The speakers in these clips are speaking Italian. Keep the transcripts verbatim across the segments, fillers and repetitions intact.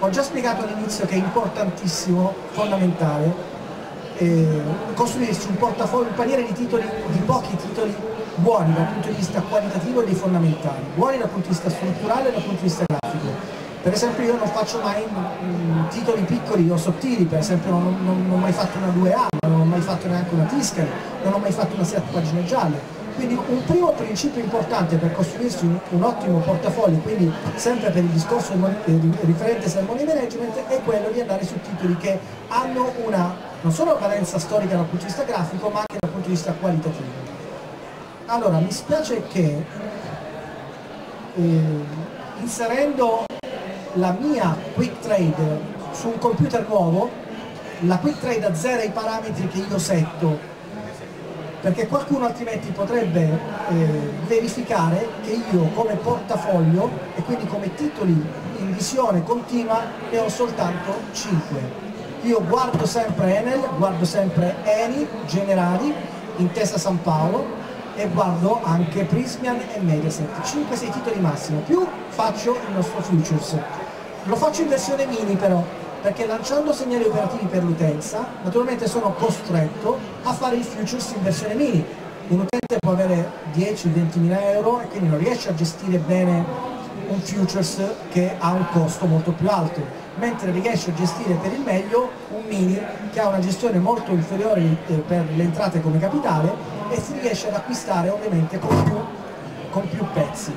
ho già spiegato all'inizio che è importantissimo, fondamentale, eh, costruirsi un portafoglio, un paniere di titoli, di pochi titoli buoni dal punto di vista qualitativo e dei fondamentali, buoni dal punto di vista strutturale e dal punto di vista grafico. Per esempio io non faccio mai mh, titoli piccoli o sottili, per esempio non, non, non ho mai fatto una due A, non ho mai fatto neanche una Tiscali, non ho mai fatto una sette pagine gialle. Quindi un primo principio importante per costruirsi un, un ottimo portafoglio, quindi sempre per il discorso eh, riferente al money management, è quello di andare su titoli che hanno una non solo valenza storica dal punto di vista grafico, ma anche dal punto di vista qualitativo. Allora, mi spiace che eh, inserendo la mia quick trade su un computer nuovo, la quick trade azzera i parametri che io setto, perché qualcuno altrimenti potrebbe eh, verificare che io come portafoglio e quindi come titoli in visione continua ne ho soltanto cinque. Io guardo sempre Enel, guardo sempre Eni, Generali, Intesa San Paolo e guardo anche Prismian e Mediaset, cinque sei titoli massimo, più faccio il nostro futures. Lo faccio in versione mini però, perché lanciando segnali operativi per l'utenza, naturalmente sono costretto a fare il futures in versione mini. Un utente può avere dieci venti mila euro e quindi non riesce a gestire bene un futures che ha un costo molto più alto, mentre riesce a gestire per il meglio un mini che ha una gestione molto inferiore per le entrate come capitale e si riesce ad acquistare ovviamente con più, con più pezzi.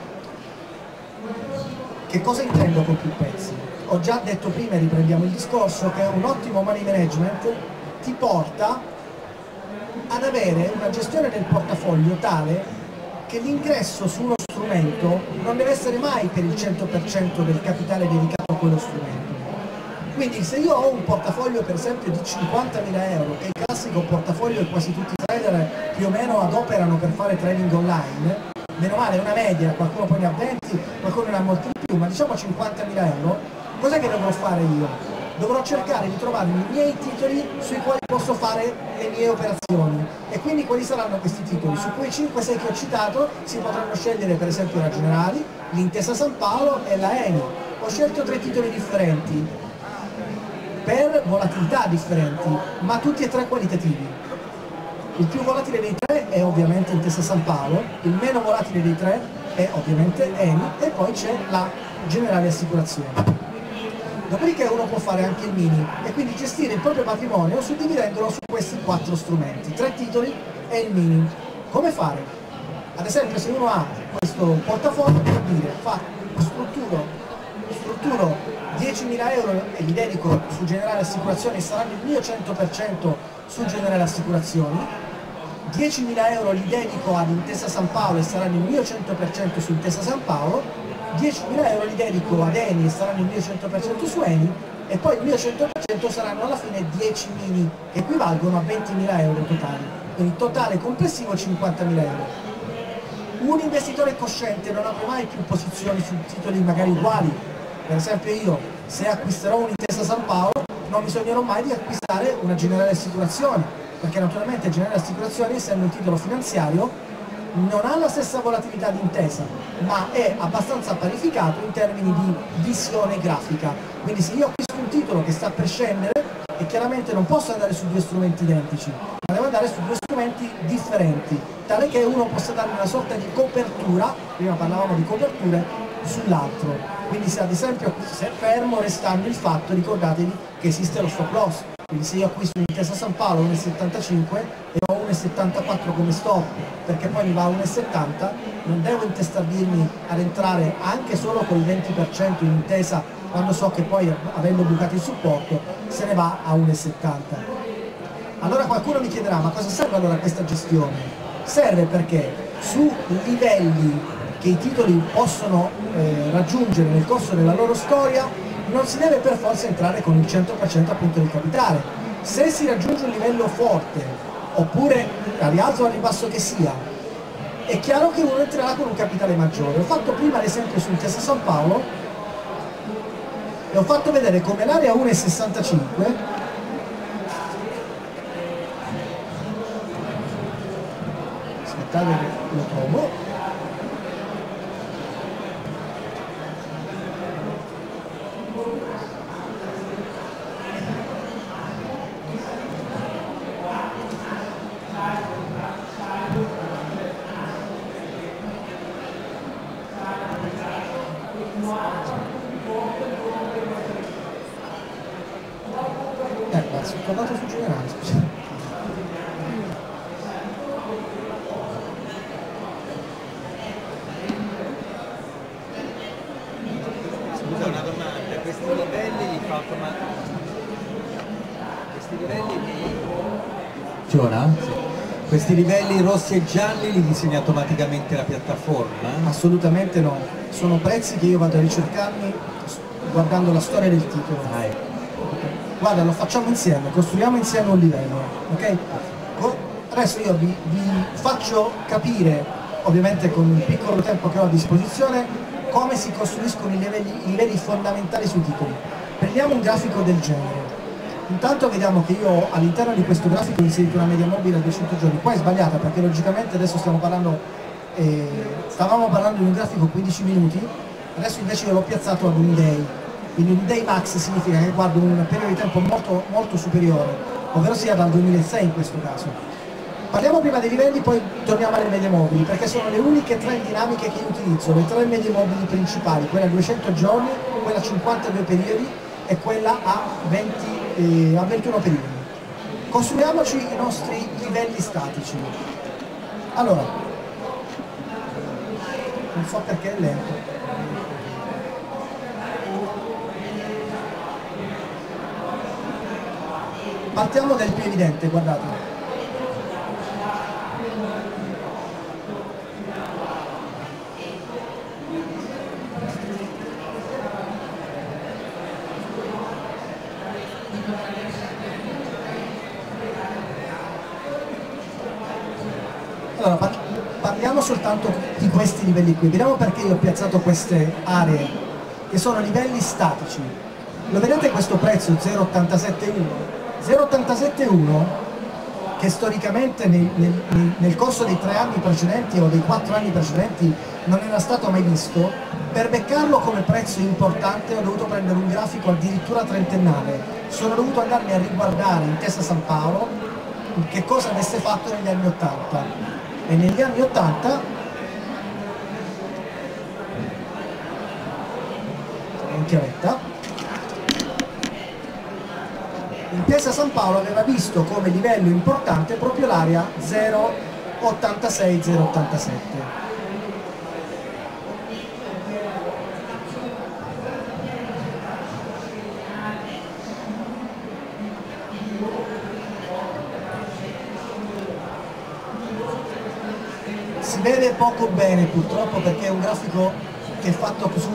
Che cosa intendo con più pezzi? Ho già detto prima, e riprendiamo il discorso, che un ottimo money management ti porta ad avere una gestione del portafoglio tale che l'ingresso su uno strumento non deve essere mai per il cento per cento del capitale dedicato a quello strumento. Quindi se io ho un portafoglio per esempio di cinquantamila euro, che è il classico portafoglio che quasi tutti i trader più o meno adoperano per fare trading online, meno male, è una media, qualcuno poi ne ha venti, qualcuno ne ha molti di più, ma diciamo cinquantamila euro, cos'è che dovrò fare io? Dovrò cercare di trovarmi i miei titoli sui quali posso fare le mie operazioni, e quindi quali saranno questi titoli? Su quei cinque sei che ho citato si potranno scegliere per esempio la Generali, l'Intesa San Paolo e la Eni. Ho scelto tre titoli differenti per volatilità differenti, ma tutti e tre qualitativi. Il più volatile dei tre è ovviamente Intesa San Paolo, il meno volatile dei tre è ovviamente Eni e poi c'è la Generali Assicurazioni. Dopodiché uno può fare anche il mini e quindi gestire il proprio patrimonio suddividendolo su questi quattro strumenti, tre titoli e il mini. Come fare? Ad esempio se uno ha questo portafoglio può dire fa, strutturo, strutturo diecimila euro e li dedico su Generali Assicurazioni e saranno il mio cento per cento su Generali Assicurazioni, diecimila euro li dedico ad Intesa San Paolo e saranno il mio cento per cento su Intesa San Paolo, diecimila euro li dedico ad Eni e saranno il mio cento per cento su Eni e poi il mio cento per cento saranno alla fine dieci mini che equivalgono a ventimila euro totali, quindi totale complessivo cinquantamila euro. Un investitore cosciente non apre mai più posizioni su titoli magari uguali. Per esempio io se acquisterò un'Intesa San Paolo non mi sognerò mai di acquistare una Generali Assicurazioni, perché naturalmente Generali Assicurazioni, essendo un titolo finanziario, non ha la stessa volatilità di Intesa, ma è abbastanza parificato in termini di visione grafica. Quindi se io acquisto un titolo che sta per scendere, e chiaramente non posso andare su due strumenti identici, ma devo andare su due strumenti differenti, tale che uno possa dare una sorta di copertura, prima parlavamo di coperture, sull'altro. Quindi se ad esempio, se è fermo restando il fatto, ricordatevi che esiste lo stop loss. Quindi se io acquisto un'Intesa San Paolo uno virgola settantacinque e ho uno virgola settantaquattro come stop, perché poi mi va a uno virgola settanta, non devo intestardirmi ad entrare anche solo col venti per cento in Intesa, quando so che poi, avendo bucato il supporto, se ne va a uno virgola settanta. Allora qualcuno mi chiederà, ma cosa serve allora questa gestione? Serve perché su livelli che i titoli possono eh, raggiungere nel corso della loro storia, non si deve per forza entrare con il cento per cento appunto del capitale. Se si raggiunge un livello forte, oppure a rialzo o a ribasso che sia, è chiaro che uno entrerà con un capitale maggiore. Ho fatto prima l'esempio su Intesa San Paolo e ho fatto vedere come l'area uno virgola sessantacinque aspettate che lo trovo. sono tornato sul generale, scusa. Scusa, una domanda, questi livelli li fa automaticamente? Questi livelli li... funziona? Sì. Questi livelli rossi e gialli li disegna automaticamente la piattaforma? Assolutamente no, sono prezzi che io vado a ricercarmi guardando la storia del titolo. Ah, ecco. Guarda, lo facciamo insieme, costruiamo insieme un livello, ok? Adesso io vi, vi faccio capire, ovviamente con il piccolo tempo che ho a disposizione, come si costruiscono i livelli, i livelli fondamentali sui titoli. Prendiamo un grafico del genere. Intanto vediamo che io all'interno di questo grafico ho inserito una media mobile a duecento giorni. Qua è sbagliata perché logicamente adesso stiamo parlando, eh, stavamo parlando di un grafico quindici minuti, adesso invece io l'ho piazzato ad un day. Quindi un day max significa che guardo un periodo di tempo molto, molto superiore, ovvero sia dal duemilasei in questo caso. Parliamo prima dei livelli, poi torniamo alle medie mobili, perché sono le uniche tre dinamiche che io utilizzo, le tre medie mobili principali, quella a duecento giorni, quella a cinquantadue periodi e quella a, venti, eh, a ventuno periodi. Costruiamoci i nostri livelli statici. Allora, non so perché è lento. Partiamo dal più evidente, guardate. Allora, par parliamo soltanto di questi livelli qui. Vediamo perché io ho piazzato queste aree, che sono livelli statici. Lo vedete questo prezzo zero virgola ottantasette uno? zero virgola ottantasette uno, che storicamente nel, nel, nel corso dei tre anni precedenti o dei quattro anni precedenti non era stato mai visto, per beccarlo come prezzo importante ho dovuto prendere un grafico addirittura trentennale. Sono dovuto andarmi a riguardare Intesa San Paolo che cosa avesse fatto negli anni ottanta. E negli anni ottanta, in chiavetta, Intesa San Paolo aveva visto come livello importante proprio l'area zero virgola ottantasei zero virgola ottantasette. Si vede poco bene purtroppo perché è un grafico che è fatto su,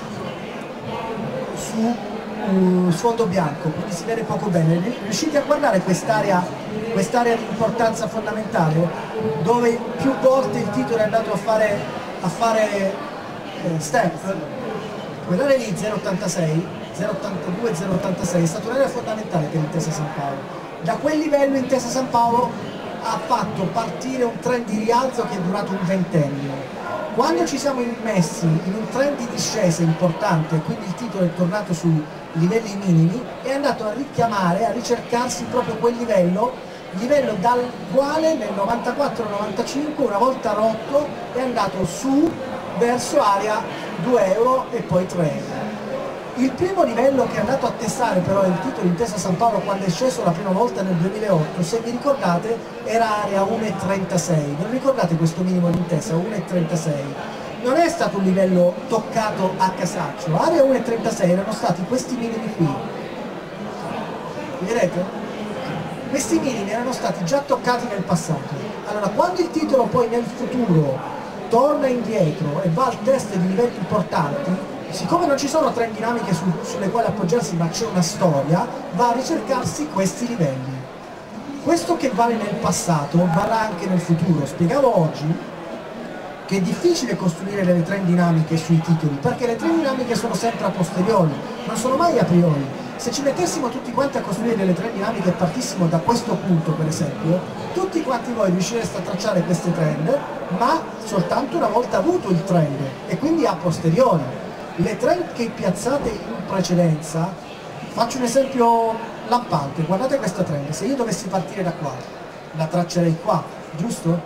su uh, sfondo bianco, quindi si vede poco bene. Riuscite a guardare quest'area quest'area di importanza fondamentale dove più volte il titolo è andato a fare, a fare eh, step? Quell'area lì zero virgola ottantasei, zero virgola ottantadue, zero virgola ottantasei è stata un'area fondamentale per Intesa San Paolo. Da quel livello Intesa San Paolo ha fatto partire un trend di rialzo che è durato un ventennio. Quando ci siamo immessi in un trend di discesa importante, quindi il titolo è tornato su livelli minimi, è andato a richiamare, a ricercarsi proprio quel livello, livello dal quale nel novantaquattro novantacinque, una volta rotto, è andato su verso area due euro e poi tre euro. Il primo livello che è andato a testare però il titolo Intesa San Paolo quando è sceso la prima volta nel duemilaotto, se vi ricordate, era area uno virgola trentasei. Non ricordate questo minimo di Intesa, uno virgola trentasei? Non è stato un livello toccato a casaccio, area uno virgola trentasei erano stati questi minimi qui. Vedete? Questi minimi erano stati già toccati nel passato. Allora, quando il titolo poi nel futuro torna indietro e va al test di livelli importanti, siccome non ci sono trend dinamiche su, sulle quali appoggiarsi ma c'è una storia, va a ricercarsi questi livelli. Questo che vale nel passato varrà anche nel futuro. Spiegavo oggi che è difficile costruire delle trend dinamiche sui titoli perché le trend dinamiche sono sempre a posteriori, non sono mai a priori. Se ci mettessimo tutti quanti a costruire delle trend dinamiche e partissimo da questo punto per esempio, tutti quanti voi riuscireste a tracciare queste trend ma soltanto una volta avuto il trend e quindi a posteriori. Le trend che piazzate in precedenza, faccio un esempio lampante, guardate questa trend, se io dovessi partire da qua, la traccerei qua, giusto?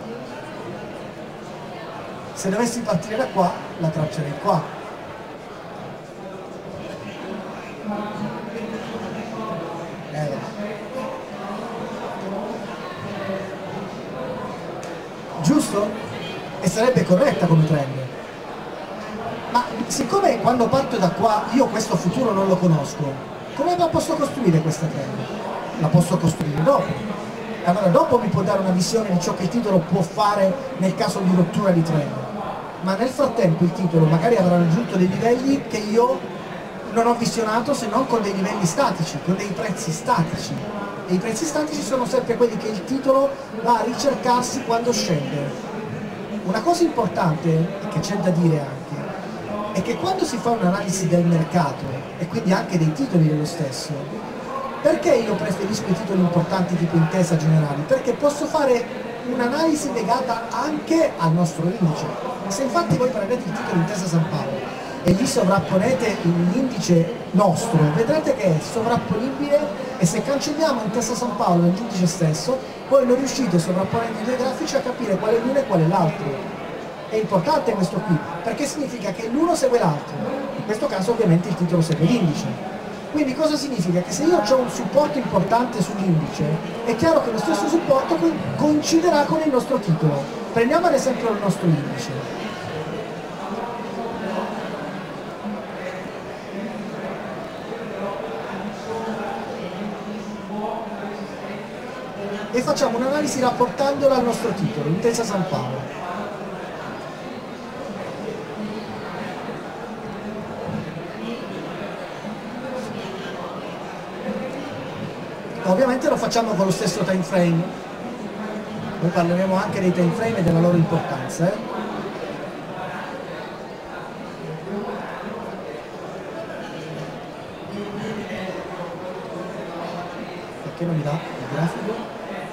Se dovessi partire da qua, la traccerei qua. Eh, giusto? E sarebbe corretta come trend. Ma siccome quando parto da qua io questo futuro non lo conosco, come la posso costruire questa trend? La posso costruire dopo. Allora dopo mi può dare una visione di ciò che il titolo può fare nel caso di rottura di trend. Ma nel frattempo il titolo magari avrà raggiunto dei livelli che io non ho visionato se non con dei livelli statici, con dei prezzi statici. E i prezzi statici sono sempre quelli che il titolo va a ricercarsi quando scende. Una cosa importante, e che c'è da dire anche, è che quando si fa un'analisi del mercato, e quindi anche dei titoli dello stesso, perché io preferisco i titoli importanti tipo Intesa Generali? Perché posso fare un'analisi legata anche al nostro indice. Se infatti voi prendete il titolo Intesa San Paolo e gli sovrapponete l'indice nostro, vedrete che è sovrapponibile, e se cancelliamo Intesa San Paolo nell'indice stesso, poi non riuscite, sovrapponendo i due grafici, a capire qual è l'uno e qual è l'altro. È importante questo qui, perché significa che l'uno segue l'altro, in questo caso ovviamente il titolo segue l'indice. Quindi cosa significa? Che se io ho un supporto importante sull'indice, è chiaro che lo stesso supporto coinciderà con il nostro titolo. Prendiamo ad esempio il nostro indice. E facciamo un'analisi rapportandola al nostro titolo, Intesa San Paolo. Ovviamente lo facciamo con lo stesso time frame, poi parleremo anche dei time frame e della loro importanza. Eh? Perché non mi dà il grafico?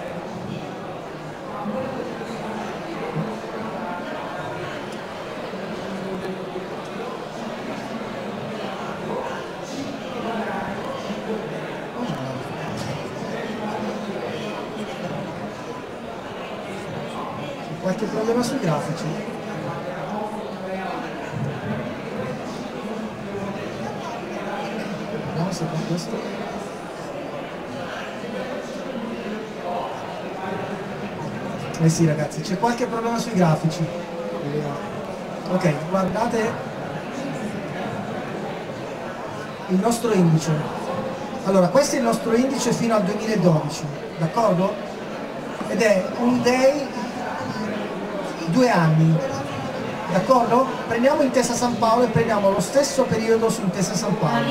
Qualche problema sui grafici? Vediamo se con questo. Eh sì ragazzi, c'è qualche problema sui grafici. Ok, guardate il nostro indice. Allora, questo è il nostro indice fino al duemiladodici, d'accordo? Ed è un day due anni, d'accordo? Prendiamo Intesa San Paolo e prendiamo lo stesso periodo su Intesa San Paolo.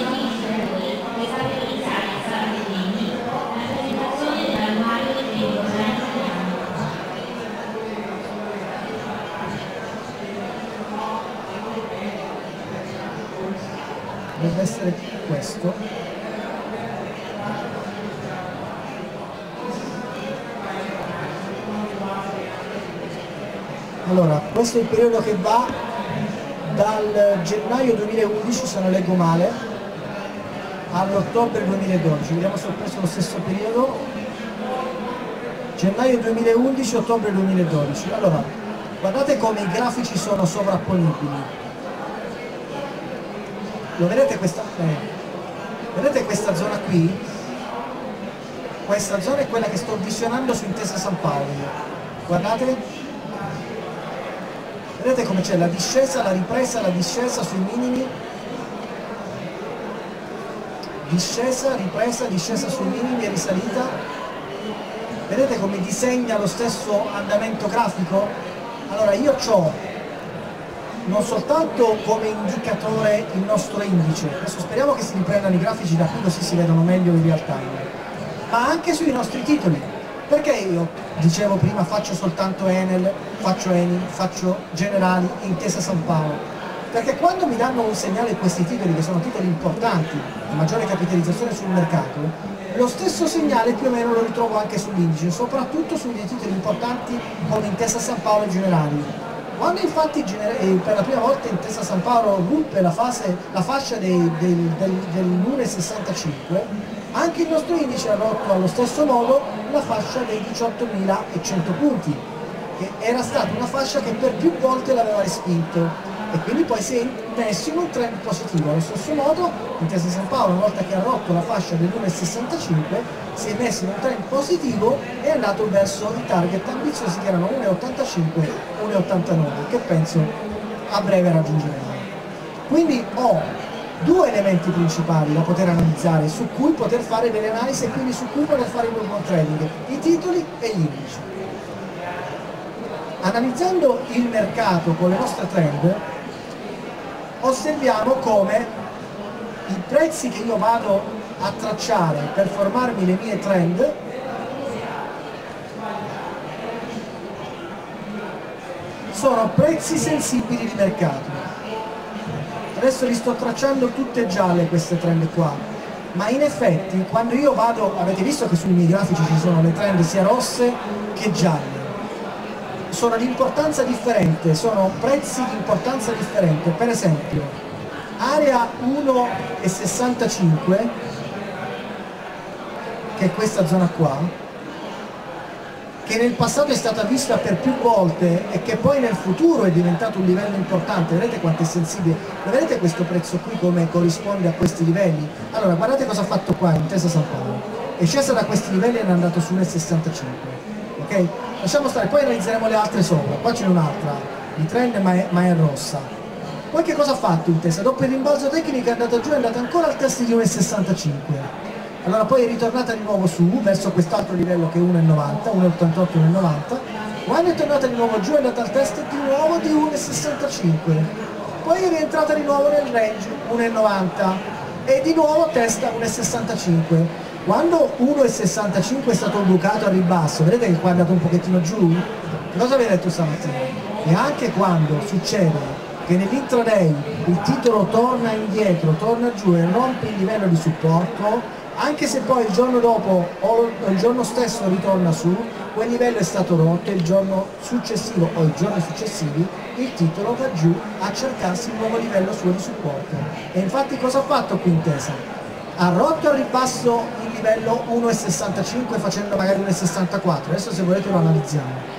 Deve essere questo. Allora, questo è il periodo che va dal gennaio duemilaundici, se non leggo male, all'ottobre duemiladodici. Vediamo se ho preso lo stesso periodo. Gennaio duemilaundici, ottobre duemiladodici. Allora, guardate come i grafici sono sovrapponibili. Lo vedete questa, eh, vedete questa zona qui? Questa zona è quella che sto visionando su Intesa San Paolo. Guardate. Vedete come c'è la discesa, la ripresa, la discesa sui minimi, discesa, ripresa, discesa sui minimi e risalita. Vedete come disegna lo stesso andamento grafico? Allora io ho non soltanto come indicatore il nostro indice, adesso speriamo che si riprendano i grafici da qui così si vedono meglio in real time, ma anche sui nostri titoli. Perché io, dicevo prima, faccio soltanto Enel, faccio Eni, faccio Generali, Intesa San Paolo? Perché quando mi danno un segnale questi titoli, che sono titoli importanti, di maggiore capitalizzazione sul mercato, lo stesso segnale più o meno lo ritrovo anche sull'indice, soprattutto sugli titoli importanti come Intesa San Paolo e Generali. Quando infatti per la prima volta Intesa San Paolo ruppe la, fase, la fascia dei, del, del, dell'uno virgola sessantacinque, anche il nostro indice ha rotto allo stesso modo la fascia dei diciottomila cento punti, che era stata una fascia che per più volte l'aveva respinto. e quindi poi si è messo in un trend positivo. Allo stesso modo Intesa San Paolo, una volta che ha rotto la fascia dell'uno virgola sessantacinque, si è messo in un trend positivo e è andato verso i target ambiziosi che erano uno virgola ottantacinque e uno virgola ottantanove, che penso a breve raggiungeremo. Quindi ho due elementi principali da poter analizzare, su cui poter fare delle analisi e quindi su cui poter fare il buon trading: i titoli e gli indici. Analizzando il mercato con le nostre trend, osserviamo come i prezzi che io vado a tracciare per formarmi le mie trend sono prezzi sensibili di mercato. Adesso li sto tracciando tutte gialle queste trend qua, ma in effetti quando io vado, avete visto che sui miei grafici ci sono le trend sia rosse che gialle, sono di importanza differente, sono prezzi di importanza differente. Per esempio area uno virgola sessantacinque, che è questa zona qua, che nel passato è stata vista per più volte e che poi nel futuro è diventato un livello importante. Vedete quanto è sensibile? Vedete questo prezzo qui come corrisponde a questi livelli? Allora guardate cosa ha fatto qua Intesa San Paolo, è scesa da questi livelli e è andato su uno virgola sessantacinque, ok? Lasciamo stare, poi analizzeremo le altre sopra. Qua c'è un'altra di trend ma è, ma è rossa. Poi che cosa ha fatto Intesa? Dopo il rimbalzo tecnico è andata giù, è andata ancora al test di uno virgola sessantacinque. Allora poi è ritornata di nuovo su, verso quest'altro livello che è uno virgola novanta, uno virgola ottantotto, uno virgola novanta. Quando è tornata di nuovo giù è andata al test di nuovo di uno virgola sessantacinque. Poi è rientrata di nuovo nel range uno virgola novanta e di nuovo test a uno virgola sessantacinque. Quando uno virgola sessantacinque è stato bucato a ribasso, vedete che qua è andato un pochettino giù? Che cosa vi ho detto stamattina? E anche quando succede che nell'intraday il titolo torna indietro, torna giù e rompe il livello di supporto, anche se poi il giorno dopo o il giorno stesso ritorna su, quel livello è stato rotto e il giorno successivo o i giorni successivi il titolo va giù a cercarsi il nuovo livello suo di supporto. E infatti cosa ha fatto qui Intesa? Ha rotto al ribasso il livello uno virgola sessantacinque facendo magari uno virgola sessantaquattro, adesso se volete lo analizziamo.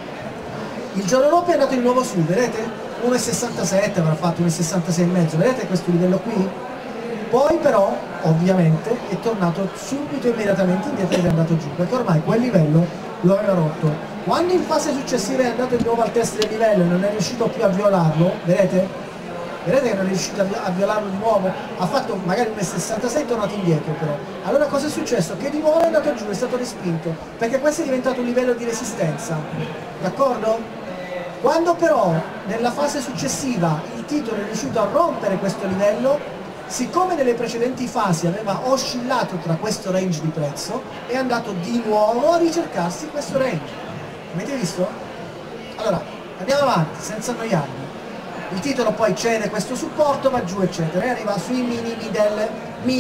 Il giorno dopo è andato di nuovo su, vedete? uno virgola sessantasette avrà fatto, uno virgola sessantasei e mezzo, vedete questo livello qui? Poi però ovviamente è tornato subito immediatamente indietro ed è andato giù, perché ormai quel livello lo aveva rotto. Quando in fase successiva è andato di nuovo al test del livello e non è riuscito più a violarlo, vedete? Vedete che non è riuscito a violarlo di nuovo? Ha fatto magari uno virgola sessantasei e è tornato indietro però. Allora cosa è successo? Che di nuovo è andato giù, è stato respinto, perché questo è diventato un livello di resistenza, d'accordo? Quando però nella fase successiva il titolo è riuscito a rompere questo livello, siccome nelle precedenti fasi aveva oscillato tra questo range di prezzo, è andato di nuovo a ricercarsi questo range. Avete visto? Allora, andiamo avanti, senza annoiarvi. Il titolo poi cede questo supporto, va giù eccetera e arriva sui minimi del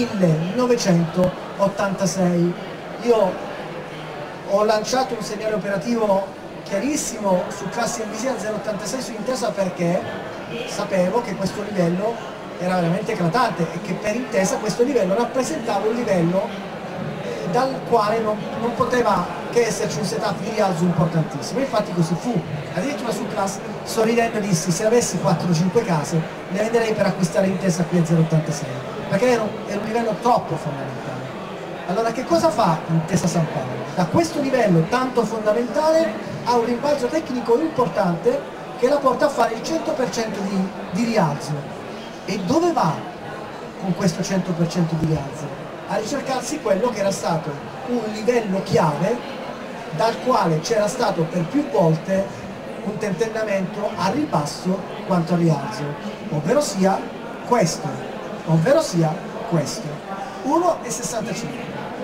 millenovecentottantasei. Io ho lanciato un segnale operativo chiarissimo su classi N V S a zero virgola ottantasei su Intesa perché sapevo che questo livello era veramente eclatante e che per Intesa questo livello rappresentava un livello eh, dal quale non, non poteva che esserci un setup di rialzo importantissimo. Infatti così fu. Addirittura su class, sorridendo dissi: se avessi quattro o cinque case le venderei per acquistare Intesa qui a zero virgola ottantasei, perché era un, era un livello troppo fondamentale. Allora che cosa fa Intesa San Paolo? Da questo livello tanto fondamentale ha un rimbalzo tecnico importante che la porta a fare il cento per cento di, di rialzo. E dove va con questo cento per cento di rialzo? A ricercarsi quello che era stato un livello chiave dal quale c'era stato per più volte un tentennamento a ribasso quanto al rialzo, ovvero sia questo, ovvero sia questo, uno virgola sessantacinque.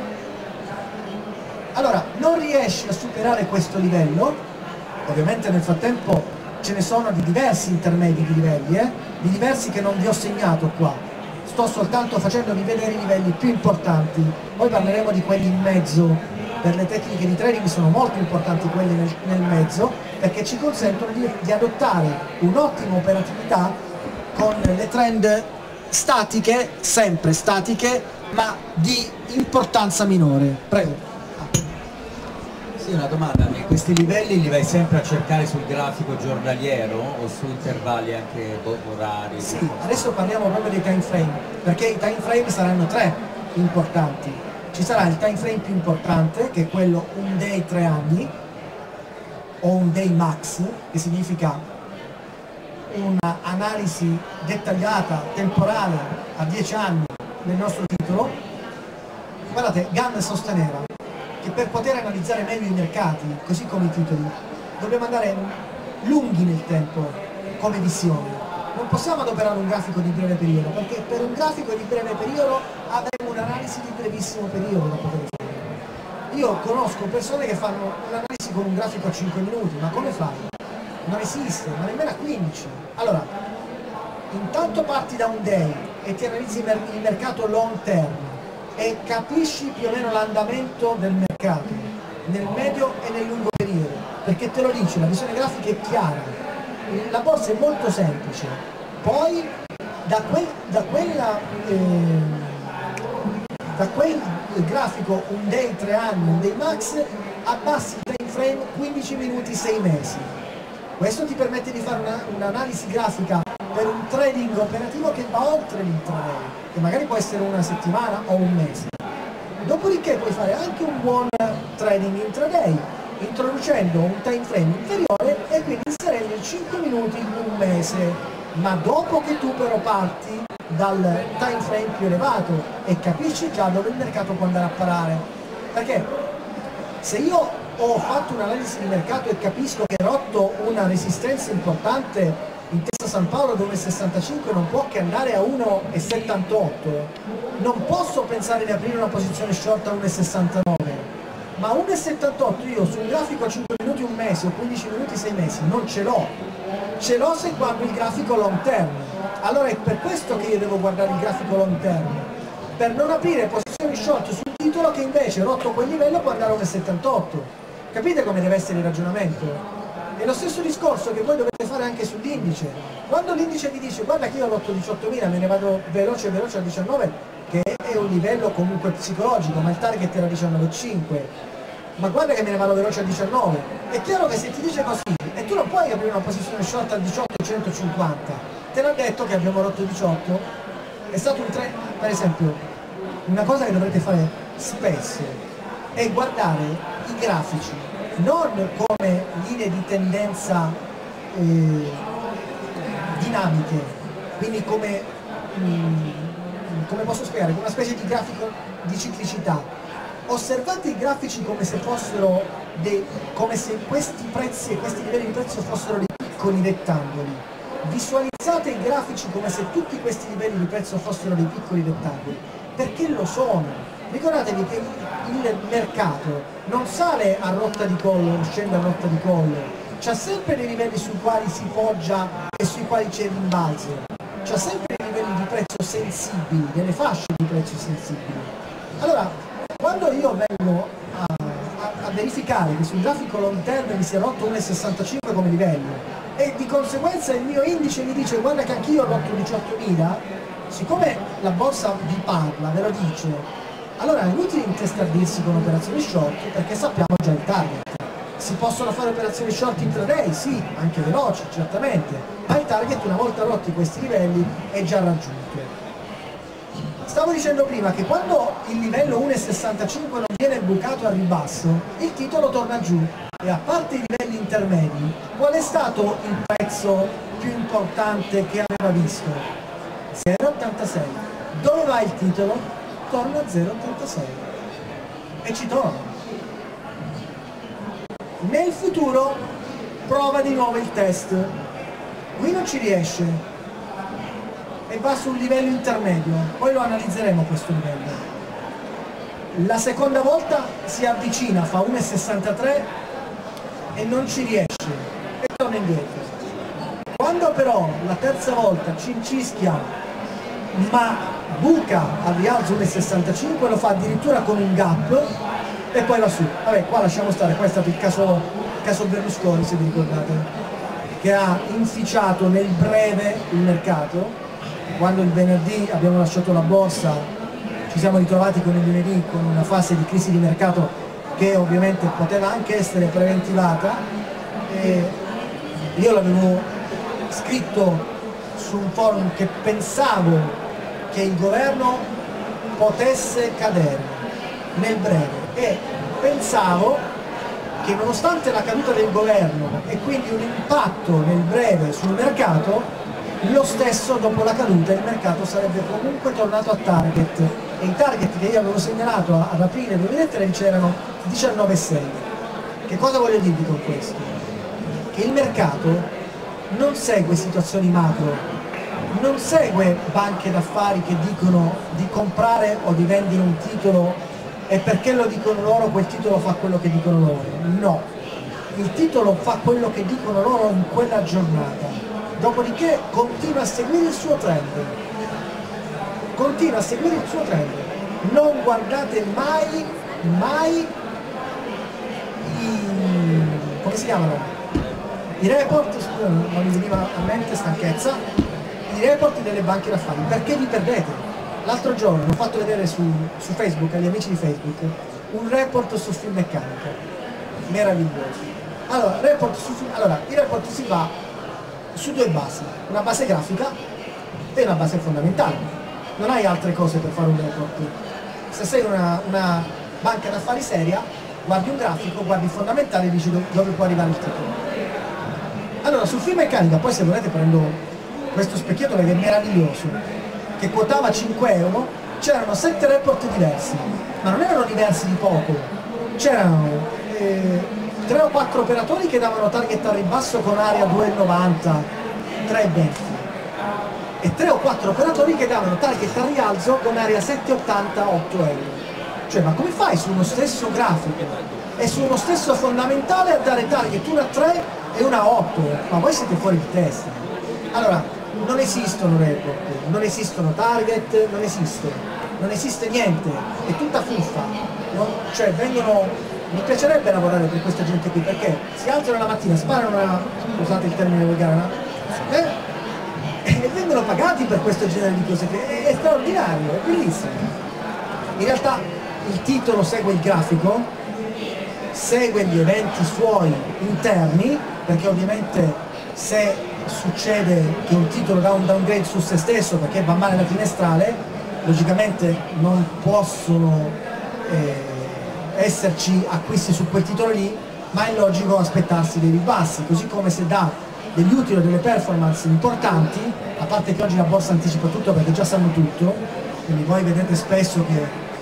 Allora, non riesci a superare questo livello, ovviamente nel frattempo ce ne sono di diversi intermedi di livelli, eh? di diversi che non vi ho segnato qua, sto soltanto facendovi vedere i livelli più importanti, poi parleremo di quelli in mezzo, per le tecniche di trading sono molto importanti quelli nel, nel mezzo, perché ci consentono di, di adottare un'ottima operatività con le trend statiche, sempre statiche, ma di importanza minore. Prego. Sì, una domanda, questi livelli li vai sempre a cercare sul grafico giornaliero o su intervalli anche orari? Sì, adesso parliamo proprio dei time frame, perché i time frame saranno tre importanti. Ci sarà il time frame più importante, che è quello un day tre anni, o un day max, che significa un'analisi dettagliata, temporale, a dieci anni nel nostro titolo. Guardate, Gann sosteneva che per poter analizzare meglio i mercati, così come i titoli, dobbiamo andare lunghi nel tempo come visioni. Non possiamo adoperare un grafico di breve periodo, perché per un grafico di breve periodo avremo un'analisi di brevissimo periodo da poter fare. Io conosco persone che fanno un'analisi con un grafico a cinque minuti, ma come fai? Non esiste, ma nemmeno a quindici. Allora, intanto parti da un day e ti analizzi il mercato long term e capisci più o meno l'andamento del mercato nel medio e nel lungo periodo, perché te lo dice, la visione grafica è chiara, la borsa è molto semplice. Poi da, quel, da, quella, eh, da quel grafico un day tre anni, un day max, abbassi il time frame quindici minuti, sei mesi. Questo ti permette di fare un'analisi grafica per un trading operativo che va oltre l'intraday, che magari può essere una settimana o un mese. Dopodiché puoi fare anche un buon trading intraday, introducendo un time frame inferiore e quindi inserendo i cinque minuti in un mese, ma dopo che tu però parti dal time frame più elevato e capisci già dove il mercato può andare a parare. Perché se io ho fatto un'analisi di mercato e capisco che ho rotto una resistenza importante in Intesa San Paolo dove il sessantacinque non può che andare a uno virgola settantotto, non posso pensare di aprire una posizione short a uno virgola sessantanove, ma uno virgola settantotto io su un grafico a cinque minuti un mese o quindici minuti sei mesi non ce l'ho, ce l'ho se guardo il grafico long term. Allora è per questo che io devo guardare il grafico long term, per non aprire posizioni short sul titolo che invece rotto quel livello può andare a uno virgola settantotto. Capite come deve essere il ragionamento? È lo stesso discorso che voi dovete fare anche sull'indice. Quando l'indice vi dice guarda che io ho rotto diciottomila, me ne vado veloce veloce a diciannove, che è un livello comunque psicologico, ma il target era diciannove virgola cinque, ma guarda che me ne vado veloce a diciannove, è chiaro che se ti dice così, e tu non puoi aprire una posizione short a diciotto e centocinquanta, te l'ha detto che abbiamo rotto diciotto, è stato un trend. Per esempio, una cosa che dovrete fare spesso è guardare i grafici non come linee di tendenza eh, dinamiche, quindi come, mh, come posso spiegare, come una specie di grafico di ciclicità. Osservate i grafici come se fossero dei, come se questi prezzi e questi livelli di prezzo fossero dei piccoli rettangoli. Visualizzate i grafici come se tutti questi livelli di prezzo fossero dei piccoli rettangoli, perché lo sono. Ricordatevi che il mercato non sale a rotta di collo, non scende a rotta di collo, c'ha sempre dei livelli sui quali si poggia e sui quali c'è rimbalzo, c'ha sempre dei livelli di prezzo sensibili, delle fasce di prezzo sensibili. Allora, quando io vengo a, a, a verificare che sul grafico long term mi si è rotto uno virgola sessantacinque come livello e di conseguenza il mio indice mi dice guarda che anch'io ho rotto diciottomila, siccome la borsa vi parla, ve lo dice, allora è inutile intestardirsi con operazioni short perché sappiamo già il target. Si possono fare operazioni short intraday? Sì, anche veloci, certamente, ma il target una volta rotti questi livelli è già raggiunto. Stavo dicendo prima che quando il livello uno virgola sessantacinque non viene bucato a ribasso, il titolo torna giù e a parte i livelli intermedi, qual è stato il prezzo più importante che aveva visto? zero virgola ottantasei. Dove va il titolo? Torna a zero virgola ottantasei e ci torna. Nel futuro prova di nuovo il test, qui non ci riesce e va sul livello intermedio, poi lo analizzeremo questo livello. La seconda volta si avvicina, fa uno virgola sessantatré e non ci riesce e torna indietro. Quando però la terza volta ci incischia ma buca al rialzo uno virgola sessantacinque, lo fa addirittura con un gap e poi va su. Vabbè, qua lasciamo stare, qua è stato il caso, il caso Berlusconi, se vi ricordate, che ha inficiato nel breve il mercato. Quando il venerdì abbiamo lasciato la borsa ci siamo ritrovati con il lunedì con una fase di crisi di mercato che ovviamente poteva anche essere preventivata, e io l'avevo scritto su un forum che pensavo che il governo potesse cadere nel breve, e pensavo che nonostante la caduta del governo e quindi un impatto nel breve sul mercato, lo stesso dopo la caduta il mercato sarebbe comunque tornato a target, e i target che io avevo segnalato ad aprile duemilatredici erano diciannove virgola sei. Che cosa voglio dirvi con questo? Che il mercato non segue situazioni macro, non segue banche d'affari che dicono di comprare o di vendere un titolo e perché lo dicono loro quel titolo fa quello che dicono loro. No, il titolo fa quello che dicono loro in quella giornata, dopodiché continua a seguire il suo trend, continua a seguire il suo trend. Non guardate mai, mai i, come si chiamano? I report, scusa, non mi veniva a mente, stanchezza, i report delle banche d'affari, perché vi perdete? L'altro giorno ho fatto vedere su, su Facebook, agli amici di Facebook, un report su Finmeccanica, meraviglioso. Allora, report su, allora, il report si va su due basi, una base grafica e una base fondamentale. Non hai altre cose per fare un report. Se sei una, una banca d'affari seria, guardi un grafico, guardi il fondamentale e dici dove, dove può arrivare il titolo. Allora, su Finmeccanica, poi se volete prendo questo specchietto che è meraviglioso, che quotava cinque euro, c'erano sette report diversi, ma non erano diversi di poco, c'erano eh, tre o quattro operatori che davano target al ribasso con area due virgola novanta, tre virgola venti, e tre o quattro operatori che davano target al rialzo con area sette virgola ottanta, otto euro. Cioè, ma come fai su uno stesso grafico e su uno stesso fondamentale a dare target una a tre e una a otto? Ma voi siete fuori di testa. Allora, non esistono report, non esistono target, non esistono, non esiste niente, è tutta fuffa. Non, cioè vengono, mi piacerebbe lavorare per questa gente qui, perché si alzano la mattina, sparano una, scusate il termine volgare, eh, e vengono pagati per questo genere di cose, che è, è straordinario, è bellissimo. In realtà il titolo segue il grafico, segue gli eventi suoi interni, perché ovviamente se succede che un titolo dà un downgrade su se stesso perché va male la trimestrale, logicamente non possono eh, esserci acquisti su quel titolo lì, ma è logico aspettarsi dei ribassi, così come se dà degli utili o delle performance importanti, a parte che oggi la borsa anticipa tutto perché già sanno tutto, quindi voi vedete spesso che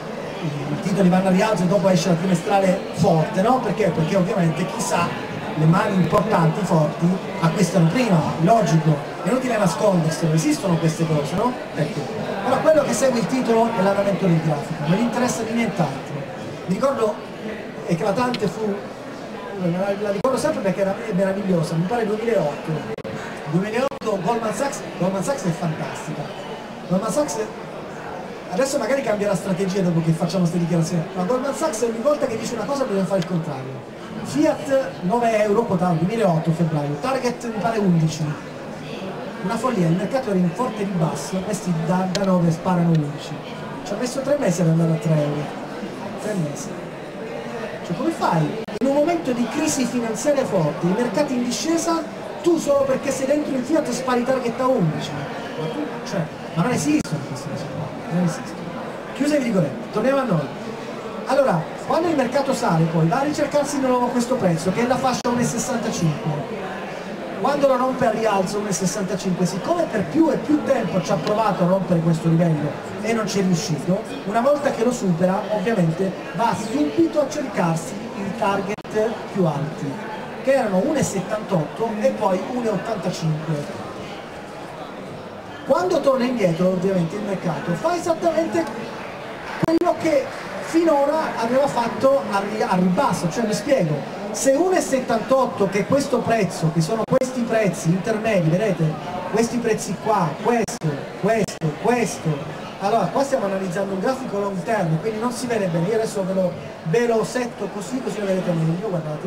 i titoli vanno a rialzo e dopo esce la trimestrale forte, no? Perché? Perché ovviamente chi sa, le mani importanti, forti, acquistano prima, logico, è inutile nasconderselo, esistono queste cose, no? Ecco. Però quello che segue il titolo è l'andamento del grafico, non gli interessa di nient'altro. Mi ricordo, eclatante fu, la ricordo sempre perché era meravigliosa, mi pare duemilaotto. duemilaotto Goldman Sachs, Goldman Sachs è fantastica. Goldman Sachs, adesso magari cambia la strategia dopo che facciamo queste dichiarazioni, ma Goldman Sachs ogni volta che dice una cosa bisogna fare il contrario. Fiat nove euro quotava duemilaotto febbraio, target mi pare undici, una follia, il mercato era in forte ribasso, questi da, da nove sparano undici, ci ha messo tre mesi ad andare a tre euro, tre mesi. Cioè come fai? In un momento di crisi finanziaria forte, i mercati in discesa, tu solo perché sei dentro il Fiat spari target a undici, ma, tu, cioè, ma non esistono queste cose qua, non esistono. Chiuse i virgolette, torniamo a noi. Allora, quando il mercato sale poi va a ricercarsi di nuovo questo prezzo, che è la fascia uno virgola sessantacinque. Quando lo rompe a rialzo uno virgola sessantacinque, siccome per più e più tempo ci ha provato a rompere questo livello e non ci è riuscito, una volta che lo supera ovviamente va subito a cercarsi i target più alti, che erano uno virgola settantotto e poi uno virgola ottantacinque. Quando torna indietro ovviamente il mercato fa esattamente quello che finora aveva fatto al ribasso, cioè mi spiego, se uno virgola settantotto, che è questo prezzo, che sono questi prezzi intermedi, vedete, questi prezzi qua, questo, questo, questo, allora qua stiamo analizzando un grafico long term, quindi non si vede bene, io adesso ve lo, ve lo setto così, così lo vedete meglio, guardate.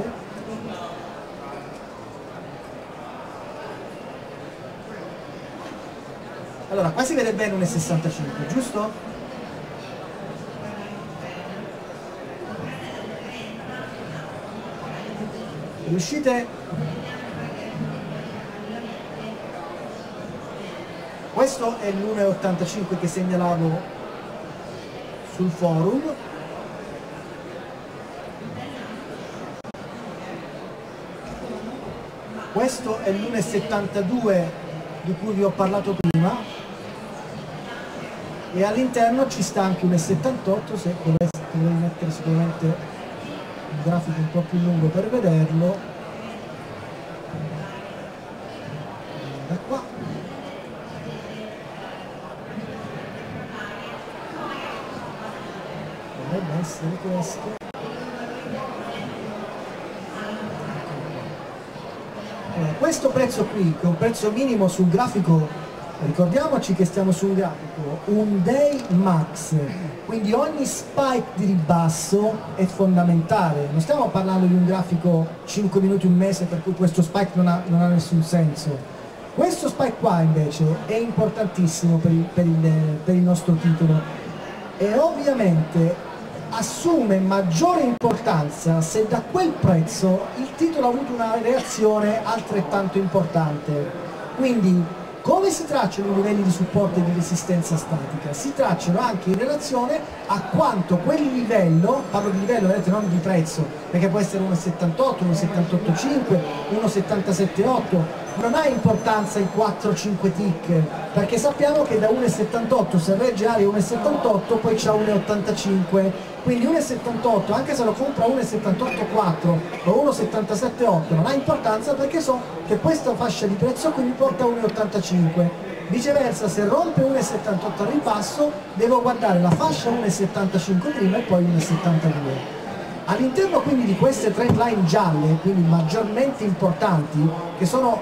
Allora, qua si vede bene uno virgola sessantacinque, giusto? riuscite? Questo è l'uno virgola ottantacinque che segnalavo sul forum. Questo è l'uno virgola settantadue di cui vi ho parlato prima, e all'interno ci sta anche un uno virgola settantotto, se volessi, dovrei mettere sicuramente un grafico un po' più lungo per vederlo. Da qua. Dovrebbe essere questo. Allora, questo prezzo qui, che è un prezzo minimo sul grafico, ricordiamoci che stiamo su un grafico, un day max, quindi ogni spike di ribasso è fondamentale. Non stiamo parlando di un grafico cinque minuti, un mese, per cui questo spike non ha, non ha nessun senso. Questo spike qua invece è importantissimo per il, per il, per il nostro titolo, e ovviamente assume maggiore importanza se da quel prezzo il titolo ha avuto una reazione altrettanto importante. Quindi come si tracciano i livelli di supporto e di resistenza statica? Si tracciano anche in relazione a quanto quel livello, parlo di livello, vedete, non di prezzo, perché può essere uno virgola settantotto, uno virgola settantotto virgola cinque, uno virgola settantasette virgola otto, non ha importanza i quattro cinque tick, perché sappiamo che da uno virgola settantotto se regge area uno virgola settantotto, poi c'ha uno virgola ottantacinque, quindi uno virgola settantotto, anche se lo compra uno virgola settantotto quattro o uno virgola settantasette otto, non ha importanza, perché so che questa fascia di prezzo qui mi porta a uno virgola ottantacinque. Viceversa, se rompe uno virgola settantotto al ribasso, devo guardare la fascia uno virgola settantacinque prima e poi uno virgola settantadue. All'interno quindi di queste trend line gialle, quindi maggiormente importanti, che sono,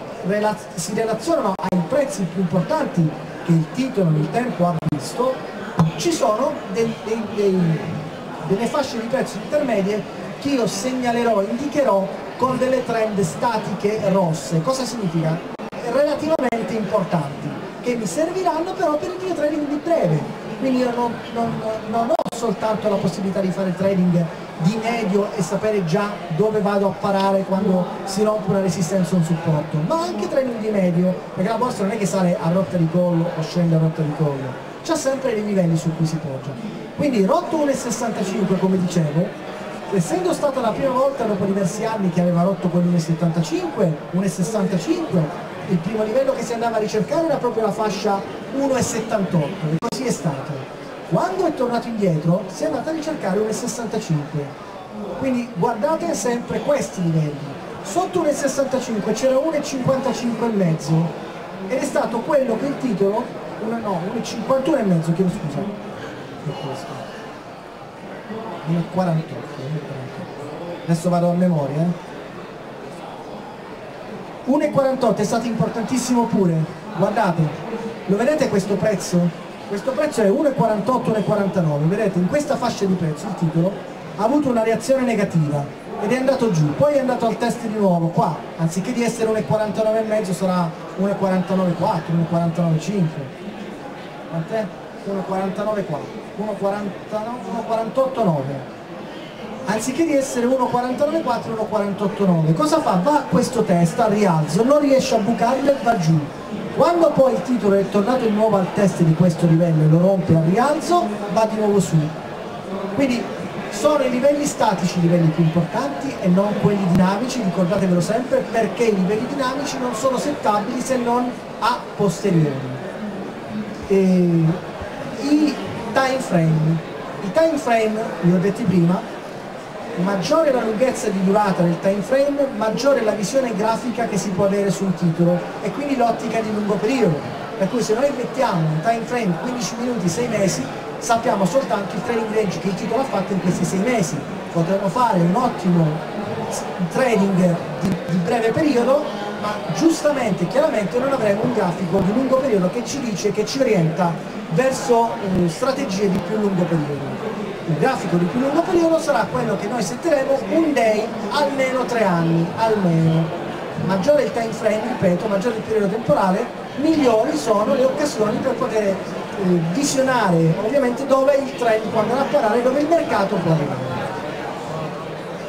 si relazionano ai prezzi più importanti che il titolo nel tempo ha visto, ci sono dei, dei, dei, delle fasce di prezzo intermedie che io segnalerò, indicherò con delle trend statiche rosse. Cosa significa? Relativamente importanti, che mi serviranno però per il mio trading di breve. Quindi io non, non, non ho soltanto la possibilità di fare trading di medio e sapere già dove vado a parare quando si rompe una resistenza o un supporto, ma anche trading di medio, perché la borsa non è che sale a rotta di collo o scende a rotta di collo, c'ha sempre dei livelli su cui si poggia. Quindi rotto uno virgola sessantacinque, come dicevo, essendo stata la prima volta dopo diversi anni che aveva rotto quel uno virgola settantacinque, uno virgola sessantacinque, il primo livello che si andava a ricercare era proprio la fascia uno virgola settantotto, e così è stato. Quando è tornato indietro si è andato a ricercare uno virgola sessantacinque, quindi guardate sempre questi livelli. Sotto uno virgola sessantacinque c'era uno virgola cinquantacinque e mezzo, ed è stato quello che il titolo, una, no, uno virgola cinquantuno e mezzo, chiedo scusa, è questo, uno virgola quarantotto, adesso vado a memoria, eh. uno virgola quarantotto è stato importantissimo pure, guardate, lo vedete questo prezzo? Questo prezzo è uno virgola quarantotto, uno virgola quarantanove, vedete, in questa fascia di prezzo il titolo ha avuto una reazione negativa ed è andato giù, poi è andato al test di nuovo, qua, anziché di essere uno virgola quarantanove e mezzo sarà uno virgola quarantanove virgola quattro, uno virgola quarantanove virgola cinque, quant'è? uno virgola quarantanove virgola quattro, uno virgola quarantotto virgola nove, anziché di essere uno virgola quarantanove virgola quattro, uno virgola quarantotto virgola nove. Cosa fa? Va a questo test al rialzo, non riesce a bucarlo e va giù. Quando poi il titolo è tornato di nuovo al test di questo livello e lo rompe al rialzo, va di nuovo su. Quindi sono i livelli statici i livelli più importanti e non quelli dinamici, ricordatevelo sempre, perché i livelli dinamici non sono settabili se non a posteriori. E i time frame, i time frame, li ho detti prima, maggiore la lunghezza di durata del time frame, maggiore la visione grafica che si può avere sul titolo e quindi l'ottica di lungo periodo. Per cui se noi mettiamo un time frame quindici minuti, sei mesi, sappiamo soltanto il trading range che il titolo ha fatto in questi sei mesi. Potremmo fare un ottimo trading di, di breve periodo, ma giustamente, chiaramente non avremo un grafico di lungo periodo che ci dice, che ci orienta verso eh, strategie di più lungo periodo. Il grafico di più lungo periodo sarà quello che noi setteremo un day, almeno tre anni, almeno. Maggiore il time frame, ripeto, maggiore il periodo temporale, migliori sono le occasioni per poter eh, visionare ovviamente dove il trend può andare a parare, dove il mercato può arrivare.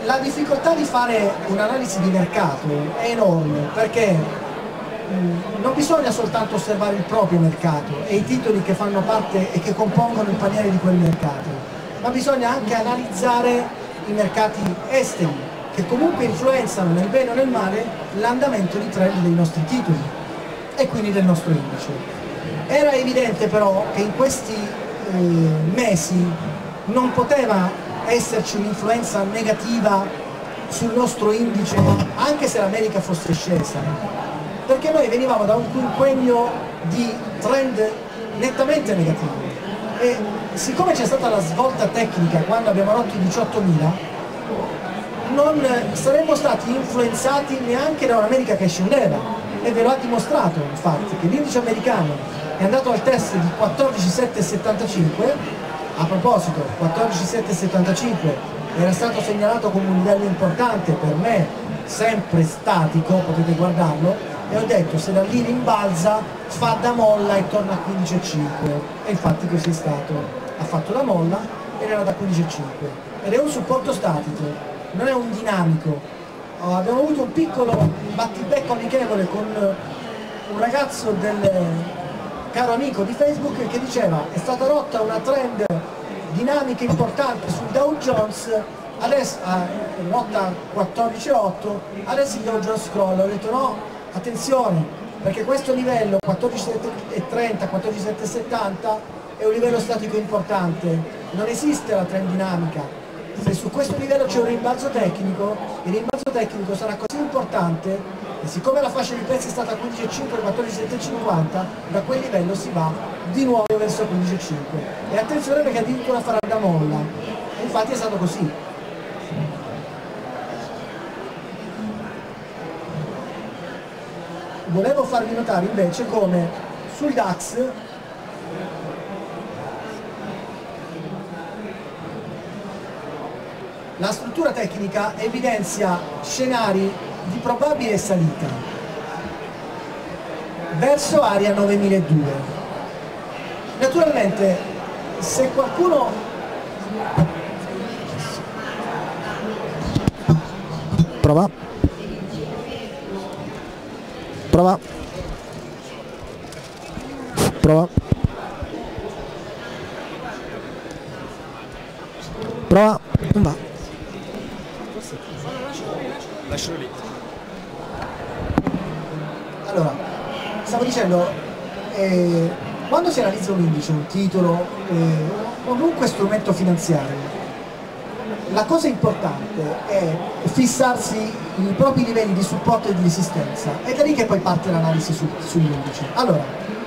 la difficoltà di fare un'analisi di mercato è enorme, perché mh, non bisogna soltanto osservare il proprio mercato e i titoli che fanno parte e che compongono il paniere di quel mercato, ma bisogna anche analizzare i mercati esteri, che comunque influenzano nel bene o nel male l'andamento di trend dei nostri titoli e quindi del nostro indice. Era evidente però che in questi eh, mesi non poteva esserci un'influenza negativa sul nostro indice, anche se l'America fosse scesa, perché noi venivamo da un quinquennio di trend nettamente negativo e siccome c'è stata la svolta tecnica quando abbiamo rotto i diciottomila, non saremmo stati influenzati neanche da un'America che scendeva, e ve lo ha dimostrato infatti che l'indice americano è andato al test di quattordici virgola settecentosettantacinque. A proposito, quattordici virgola settecentosettantacinque era stato segnalato come un livello importante, per me sempre statico, potete guardarlo, e ho detto se da lì rimbalza fa da molla e torna a quindici virgola cinque, e infatti così è stato, ha fatto la molla ed era da quindici virgola cinque ed è un supporto statico, non è un dinamico. Oh, abbiamo avuto un piccolo battibecco amichevole con un ragazzo del caro amico di Facebook che diceva è stata rotta una trend dinamica importante sul Dow Jones, adesso è rotta quattordici virgola otto, adesso il Dow Jones crolla. Ho detto no, attenzione, perché questo livello quattordici virgola settecentotrenta, quattordici virgola settecentosettanta è un livello statico importante, non esiste la trend dinamica. Se su questo livello c'è un rimbalzo tecnico, il rimbalzo tecnico sarà così importante e siccome la fascia di prezzi è stata a quindici virgola cinque e quattordici virgola settecentocinquanta, da quel livello si va di nuovo verso quindici virgola cinque. E attenzione perché addirittura farà da molla. E infatti è stato così. Volevo farvi notare invece come sul DAX la struttura tecnica evidenzia scenari di probabile salita verso area novemiladuecento. Naturalmente se qualcuno prova prova prova prova non va. Lascialo lì. Allora, stavo dicendo, eh, quando si analizza un indice, un titolo, eh, qualunque strumento finanziario, la cosa importante è fissarsi i propri livelli di supporto e di resistenza, ed è lì che poi parte l'analisi su, sull'indice. Allora,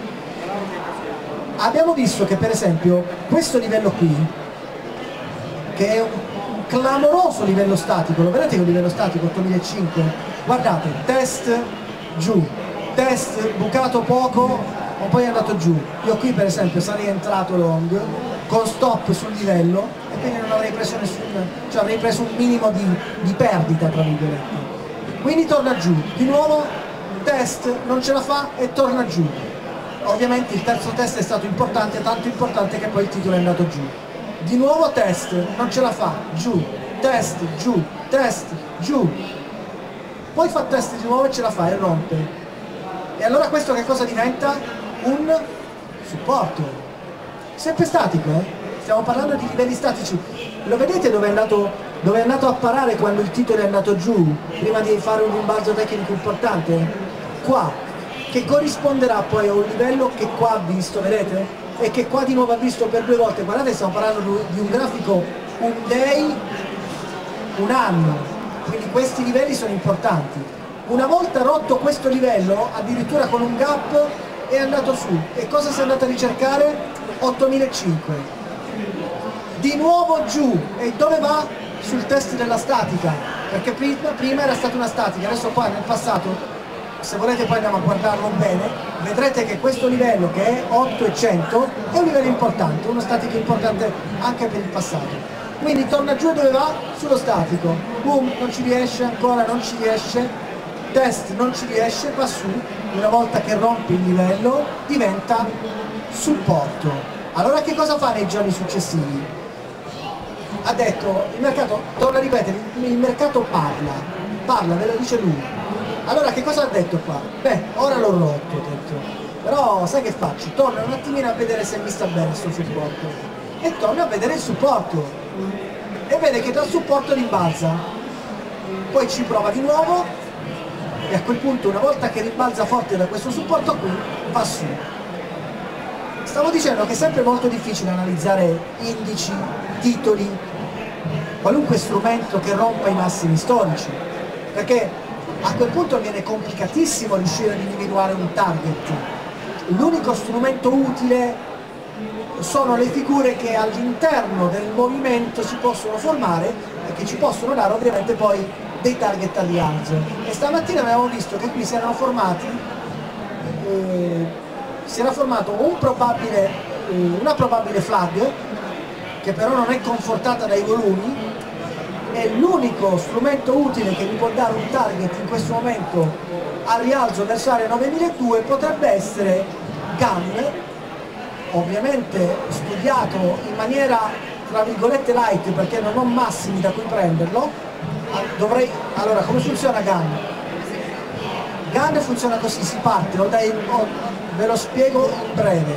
abbiamo visto che per esempio questo livello qui, che è un clamoroso livello statico, lo vedete che è un livello statico ottomilacinquecento, guardate, test giù, test bucato poco o poi è andato giù. Io qui per esempio sarei entrato long con stop sul livello e quindi non avrei preso nessun, cioè avrei preso un minimo di, di perdita tra virgolette, quindi torna giù, di nuovo test, non ce la fa e torna giù. Ovviamente il terzo test è stato importante, tanto importante che poi il titolo è andato giù. Di nuovo test, non ce la fa, giù, test, giù, test, giù, poi fa test di nuovo e ce la fa e rompe. E allora questo che cosa diventa? Un supporto, sempre statico, eh? Stiamo parlando di livelli statici. Lo vedete dove è andato, dove è andato a parare quando il titolo è andato giù, prima di fare un rimbalzo tecnico importante? Qua, che corrisponderà poi a un livello che qua ha visto, vedete? E che qua di nuovo ha visto per due volte. Guardate, stiamo parlando di un grafico un day, un anno, quindi questi livelli sono importanti. Una volta rotto questo livello, addirittura con un gap, è andato su. E cosa si è andato a ricercare? ottomilacinquecento. Di nuovo giù. E dove va? Sul test della statica, perché prima, prima era stata una statica, adesso qua nel passato, se volete poi andiamo a guardarlo bene, vedrete che questo livello che è ottocento è un livello importante, uno statico importante anche per il passato. Quindi torna giù dove va? Sullo statico. Boom, non ci riesce, ancora non ci riesce, test non ci riesce, va su, una volta che rompe il livello diventa supporto. Allora che cosa fa nei giorni successivi? ha detto, il mercato, torna a ripetere, il mercato parla, parla, ve lo dice lui. Allora che cosa ha detto qua? Beh, ora l'ho rotto, ho detto, però sai che faccio? Torno un attimino a vedere se mi sta bene sto supporto. E torno a vedere il supporto. E vede che dal supporto rimbalza. Poi ci prova di nuovo e a quel punto, una volta che rimbalza forte da questo supporto qui, va su. Stavo dicendo che è sempre molto difficile analizzare indici, titoli, qualunque strumento che rompa i massimi storici, perché a quel punto viene complicatissimo riuscire ad individuare un target. L'unico strumento utile sono le figure che all'interno del movimento si possono formare e che ci possono dare ovviamente poi dei target al rialzo. E stamattina abbiamo visto che qui si erano formati eh, si era formato un probabile, eh, una probabile flag che però non è confortata dai volumi, e l'unico strumento utile che mi può dare un target in questo momento al rialzo verso area novemiladuecento potrebbe essere Gunn, ovviamente studiato in maniera tra virgolette light perché non ho massimi da cui prenderlo. Dovrei, allora, come funziona Gunn? Gunn funziona così, si parte o dai, o, ve lo spiego in breve,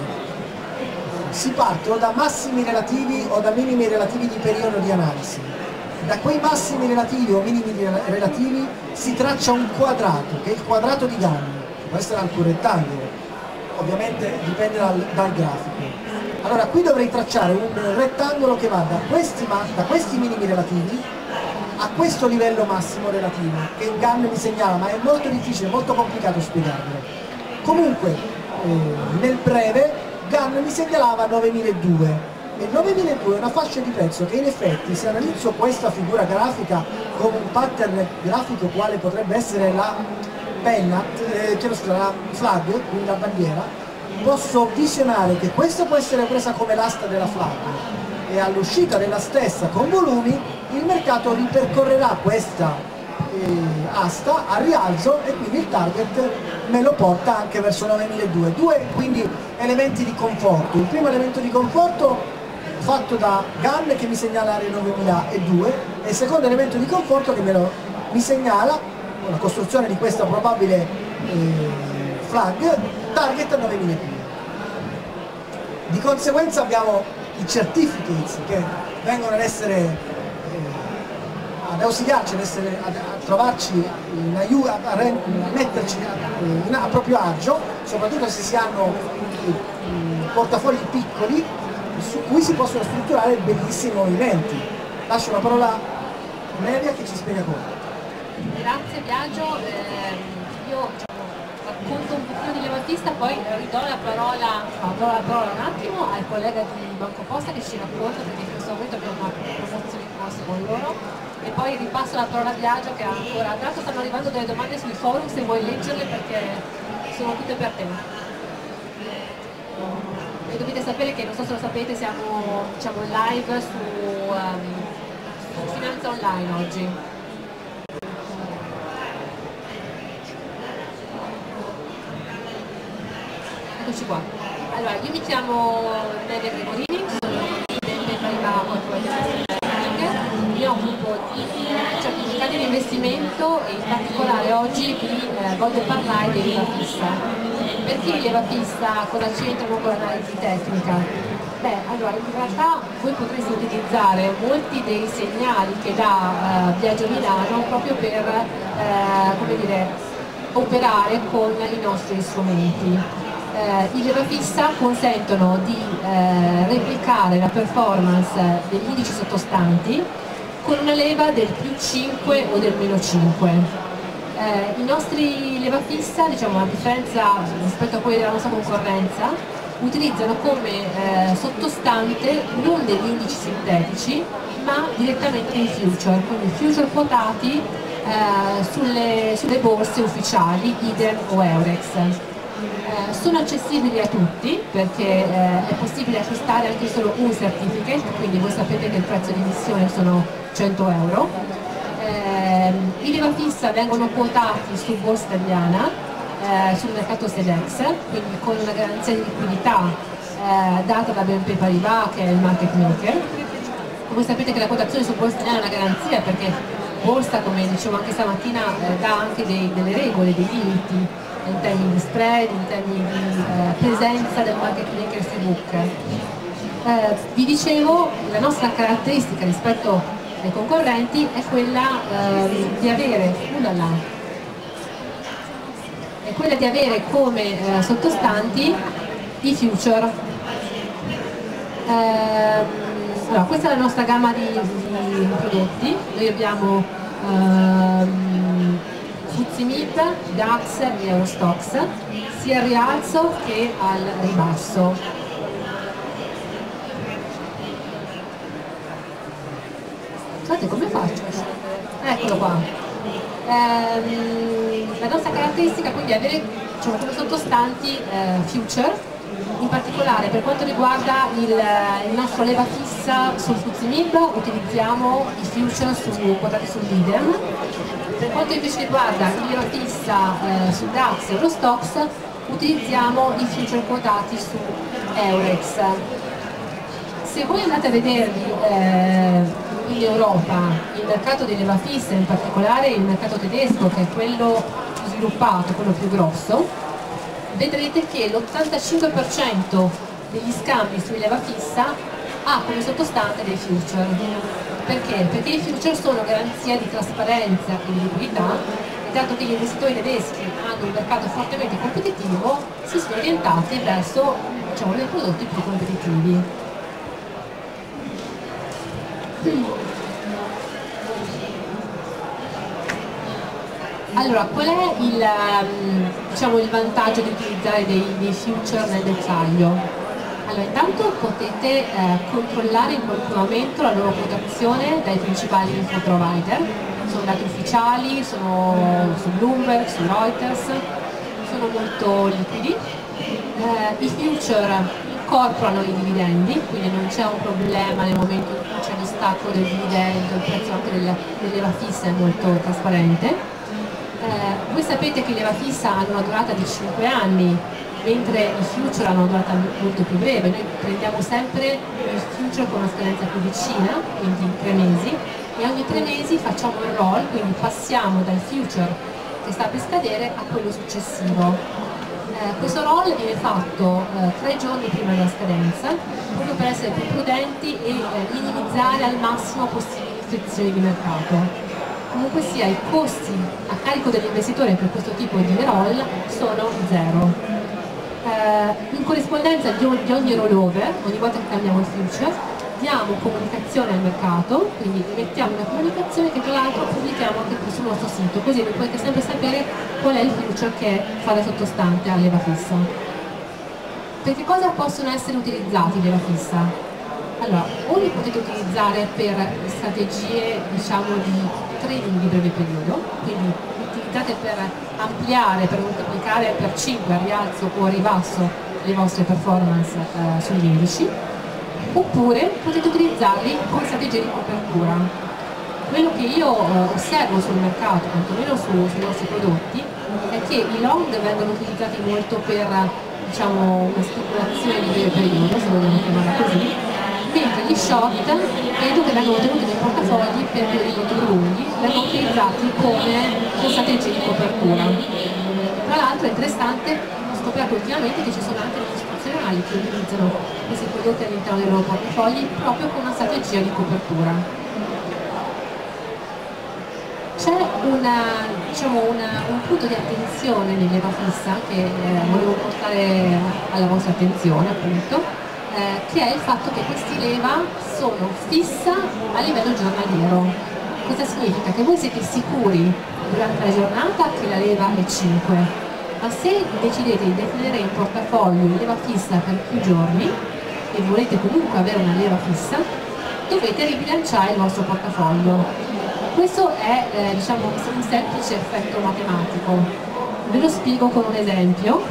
si parte o da massimi relativi o da minimi relativi di periodo di analisi. Da quei massimi relativi o minimi relativi si traccia un quadrato, che è il quadrato di Gunn, può essere anche un rettangolo, ovviamente dipende dal, dal grafico. Allora qui dovrei tracciare un rettangolo che va da questi, da questi minimi relativi a questo livello massimo relativo, che Gunn mi segnala, ma è molto difficile, molto complicato spiegarvelo. Comunque, eh, nel breve, Gunn mi segnalava novemiladuecento. E novemiladuecento è una fascia di prezzo che in effetti, se analizzo questa figura grafica come un pattern grafico quale potrebbe essere la penna, eh, chiedo scusa, la flag, quindi la bandiera, posso visionare che questa può essere presa come l'asta della flag e all'uscita della stessa con volumi il mercato ripercorrerà questa eh, asta a rialzo e quindi il target me lo porta anche verso novemiladuecento. Due quindi elementi di conforto. Il primo elemento di conforto fatto da Gunn che mi segnala area novemiladuecento e il secondo elemento di conforto che me lo, mi segnala la costruzione di questa probabile eh, flag target a novemiladuecento. Di conseguenza abbiamo i certificates che vengono ad essere eh, ad ausiliarci, ad, essere, ad, a trovarci in aiuto, a, a, a metterci a, in, a proprio agio, soprattutto se si hanno eh, portafogli piccoli su cui si possono strutturare bellissimi movimenti. Lascio la parola a Nevia che ci spiega come. Grazie Biagio, eh, io diciamo, racconto un pochino di Levatista, poi ridò la parola, do la parola un attimo al collega di Banco Posta che ci racconta, perché in questo momento abbiamo una promozione in corso con loro, e poi ripasso la parola a Biagio che ha ancora, tra l'altro stanno arrivando delle domande sui forum se vuoi leggerle perché sono tutte per te. E dovete sapere che, non so se lo sapete, siamo diciamo, live su, um, su Finanza Online oggi. Eccoci qua. Allora, io mi chiamo Nevia Gregorini, sono di B N P Paribas Corporate Banking, mi occupo di certificati di investimento e in particolare oggi vi eh, voglio parlare di leva fissa. Perché leva fissa? Cosa c'entrano con l'analisi tecnica? Beh, allora in realtà voi potreste utilizzare molti dei segnali che dà eh, Biagio Milano proprio per eh, come dire, operare con i nostri strumenti. Eh, I leva fissa consentono di eh, replicare la performance degli indici sottostanti con una leva del più cinque o del meno cinque. Eh, I nostri leva fissa, diciamo, a differenza rispetto a quelli della nostra concorrenza, utilizzano come eh, sottostante non degli indici sintetici ma direttamente i future, quindi future quotati eh, sulle, sulle borse ufficiali, idem o Eurex. Eh, sono accessibili a tutti perché eh, è possibile acquistare anche solo un certificate, quindi voi sapete che il prezzo di emissione sono cento euro. Eh, I leva fissa vengono quotati su borsa italiana, eh, sul mercato Sedex, quindi con una garanzia di liquidità eh, data da B N P Paribas che è il market maker. Voi sapete che la quotazione su borsa italiana è una garanzia, perché borsa, come dicevo anche stamattina, eh, dà anche dei, delle regole, dei limiti in termini di spread, in termini di eh, presenza del market maker sui book. Eh, vi dicevo, la nostra caratteristica rispetto ai concorrenti è quella eh, di avere, ulala, è quella di avere come eh, sottostanti i future. Eh, allora, questa è la nostra gamma di, di prodotti. Noi abbiamo ehm, F T S E Mib, DAX e Eurostoxx, sia al rialzo che al ribasso. Guardate come faccio? Eccolo qua. Ehm, la nostra caratteristica quindi è avere, diciamo, come sottostanti eh, future. In particolare per quanto riguarda il, il nostro leva fissa sul F T S E Mib utilizziamo i future su, quotati sul Lidem. Per quanto invece riguarda il leva fissa eh, sul DAX e Eurostoxx utilizziamo i future quotati su Eurex. Se voi andate a vedervi eh, in Europa il mercato di leva fissa, in particolare il mercato tedesco, che è quello più sviluppato, quello più grosso, vedrete che l'ottantacinque per cento degli scambi sui leva fissa ha come sottostante dei future. Perché? Perché i future sono garanzia di trasparenza e di liquidità, e dato che gli investitori tedeschi hanno un mercato fortemente competitivo, si sono orientati verso, diciamo, dei prodotti più competitivi. Allora, qual è il, diciamo, il vantaggio di utilizzare dei, dei future nel dettaglio? Allora, intanto potete eh, controllare in continuamento la loro quotazione dai principali info provider, sono dati ufficiali, sono su Bloomberg, su Reuters, sono molto liquidi. Eh, I future incorporano i dividendi, quindi non c'è un problema nel momento in cui c'è lo stacco del dividendo, il prezzo anche del, del leva fissa è molto trasparente. Eh, voi sapete che i leva fissa hanno una durata di cinque anni, mentre i future hanno una durata molto più breve. Noi prendiamo sempre il future con una scadenza più vicina, quindi tre mesi, e ogni tre mesi facciamo il roll, quindi passiamo dal future che sta per scadere a quello successivo. Eh, questo roll viene fatto eh, tre giorni prima della scadenza, proprio per essere più prudenti e eh, minimizzare al massimo possibili frizioni di mercato. Comunque sia, i costi a carico dell'investitore per questo tipo di roll sono zero. Eh, in corrispondenza di, di ogni rollover, ogni volta che cambiamo il future, diamo comunicazione al mercato, quindi emettiamo una comunicazione che tra l'altro pubblichiamo anche qui sul nostro sito, così voi potete sempre sapere qual è il future che fa da sottostante a leva fissa. Per che cosa possono essere utilizzati i leva fissa? Allora, o li potete utilizzare per strategie, diciamo, di trading di breve periodo, quindi utilizzate per ampliare, per moltiplicare per cinque a rialzo o a ribasso le vostre performance eh, sugli indici, oppure potete utilizzarli come strategie di copertura. Quello che io eh, osservo sul mercato, quantomeno su, sui nostri prodotti, è che i long vengono utilizzati molto per, diciamo, una speculazione di breve periodo, se vogliamo chiamarla così, mentre gli short vedo che vengono tenuti nei portafogli per periodi molto lunghi, vengono utilizzati come strategie di copertura. Tra l'altro è interessante, ho scoperto ultimamente che ci sono anche degli istituzionali che utilizzano questi prodotti all'interno dei loro portafogli proprio con una strategia di copertura. C'è diciamo un punto di attenzione nel leva fissa che eh, volevo portare alla vostra attenzione, appunto, Eh, che è il fatto che questi leva sono fissa a livello giornaliero. Cosa significa? Che voi siete sicuri durante la giornata che la leva è cinque, ma se decidete di detenere in portafoglio il leva fissa per più giorni e volete comunque avere una leva fissa, dovete ribilanciare il vostro portafoglio. Questo è eh, diciamo, un semplice effetto matematico. Ve lo spiego con un esempio.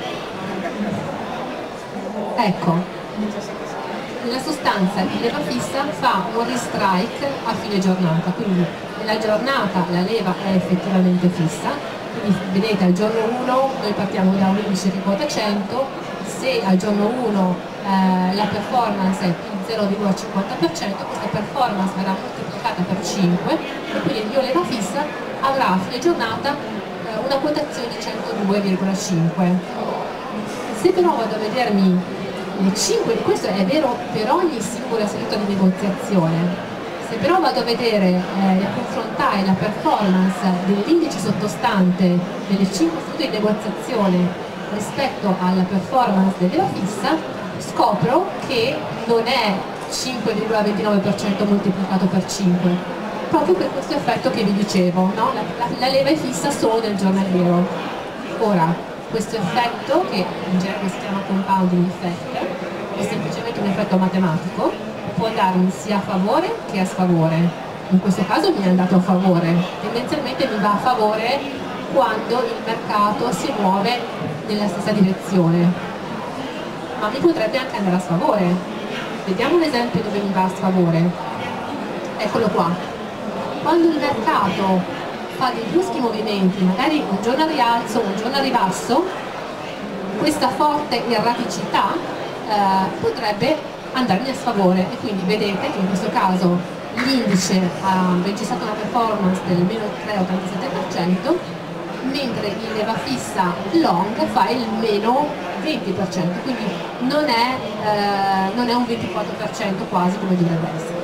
Ecco, nella sostanza il leva fissa fa un restrike a fine giornata, quindi nella giornata la leva è effettivamente fissa, quindi vedete al giorno uno noi partiamo da un indice che quota cento, se al giorno uno eh, la performance è più zero virgola cinquanta per cento, questa performance verrà moltiplicata per cinque e quindi il mio leva fissa avrà a fine giornata eh, una quotazione di centodue virgola cinque. Se però vado a vedermi le cinque, questo è vero per ogni singola seduta di negoziazione, se però vado a vedere eh, e a confrontare la performance dell'indice sottostante delle cinque sedute di negoziazione rispetto alla performance del leva fissa, scopro che non è cinque virgola ventinove per cento moltiplicato per cinque, proprio per questo effetto che vi dicevo, no? la, la, la leva è fissa solo nel giornaliero. Ora, questo effetto, che in genere si chiama compounding effect, è semplicemente un effetto matematico, può darmi sia a favore che a sfavore. In questo caso mi è andato a favore, tendenzialmente mi va a favore quando il mercato si muove nella stessa direzione, ma mi potrebbe anche andare a sfavore. Vediamo un esempio dove mi va a sfavore. Eccolo qua. Quando il mercato fa dei bruschi movimenti, magari un giorno a rialzo, un giorno a ribasso, questa forte erraticità eh, potrebbe andarmi a sfavore, e quindi vedete che in questo caso l'indice ha registrato una performance del meno tre virgola ottantasette per cento, mentre il leva fissa long fa il meno venti per cento, quindi non è, eh, non è un ventiquattro per cento quasi come dovrebbe essere.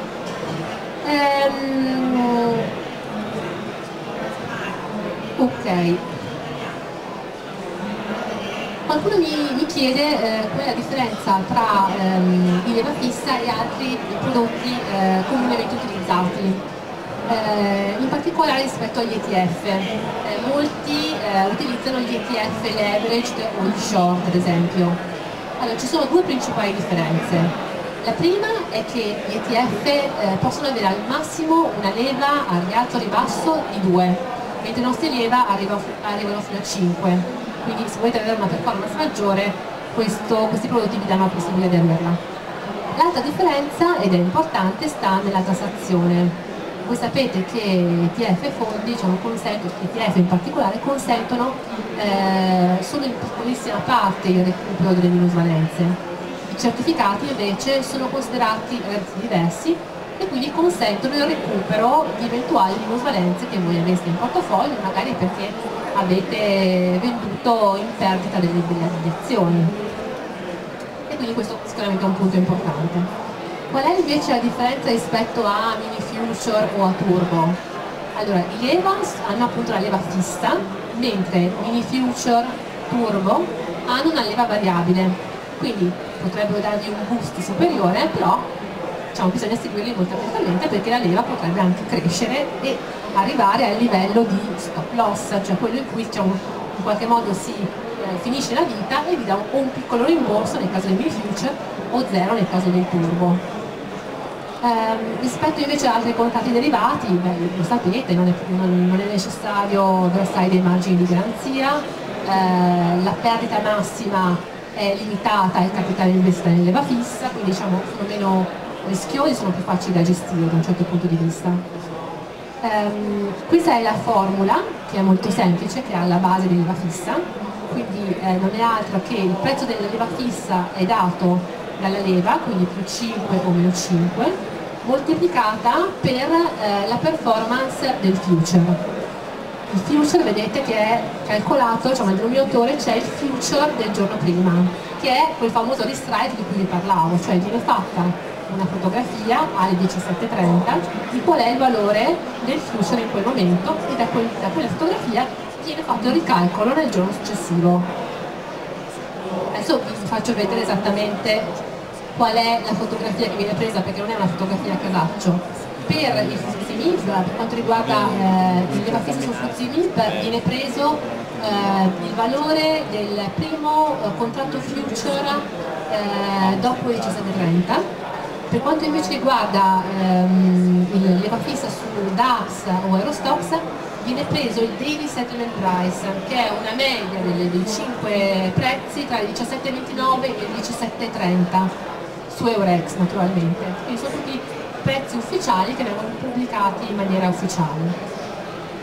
Ehm, ok. Qualcuno mi, mi chiede eh, qual è la differenza tra ehm, il leva fissa e altri prodotti eh, comunemente utilizzati, eh, in particolare rispetto agli E T F. Eh, molti eh, utilizzano gli E T F leveraged o il short, ad esempio. Allora, ci sono due principali differenze. La prima è che gli E T F eh, possono avere al massimo una leva a rialzo ribasso di due, mentre i nostri leva arrivano, arrivano fino a cinque. Quindi se volete avere una performance maggiore, questo, questi prodotti vi danno la possibilità di averla. L'altra differenza, ed è importante, sta nella tassazione. Voi sapete che E T F e fondi, diciamo, consentono, E T F in particolare, consentono eh, solo in piccolissima parte il recupero delle minusvalenze. I certificati invece sono considerati ragazzi diversi e quindi consentono il recupero di eventuali minusvalenze che voi aveste in portafoglio, magari perché avete venduto in perdita delle, delle azioni, e quindi questo sicuramente è un punto importante. Qual è invece la differenza rispetto a mini future o a turbo? Allora, i leva hanno appunto una leva fissa, mentre mini future, turbo hanno una leva variabile, quindi potrebbero darvi un boost superiore, però diciamo, bisogna seguirli molto attentamente, perché la leva potrebbe anche crescere e arrivare al livello di stop loss, cioè quello in cui, diciamo, in qualche modo si eh, finisce la vita e vi dà un, un piccolo rimborso nel caso del mini future o zero nel caso del turbo. Ehm, rispetto invece ad altri contratti derivati, beh, lo sapete, non è, non, non è necessario versare dei margini di garanzia, eh, la perdita massima è limitata al capitale investito nel leva fissa, quindi diciamo sono meno rischiosi, sono più facili da gestire da un certo punto di vista. Um, questa è la formula, che è molto semplice, che è alla base della leva fissa, quindi eh, non è altro che il prezzo della leva fissa è dato dalla leva, quindi più cinque o meno cinque, moltiplicata per eh, la performance del future. Il future vedete che è calcolato, diciamo, nel denominatore c'è il future del giorno prima, che è quel famoso restrike di cui vi parlavo, cioè viene fatta una fotografia alle diciassette e trenta di qual è il valore del future in quel momento, e da, quel, da quella fotografia viene fatto il ricalcolo nel giorno successivo. Adesso vi faccio vedere esattamente qual è la fotografia che viene presa, perché non è una fotografia a casaccio. Per il F T S E M I P, per quanto riguarda eh, il leva fissa sul F T S E M I P, viene preso eh, il valore del primo eh, contratto future eh, dopo le diciassette e trenta. Per quanto invece riguarda ehm, il leva fissa su DAX o Eurostoxx, viene preso il Daily Settlement Price, che è una media delle, dei cinque prezzi tra le diciassette e ventinove e le diciassette e trenta su Eurex, naturalmente. Quindi sono tutti prezzi ufficiali che vengono pubblicati in maniera ufficiale.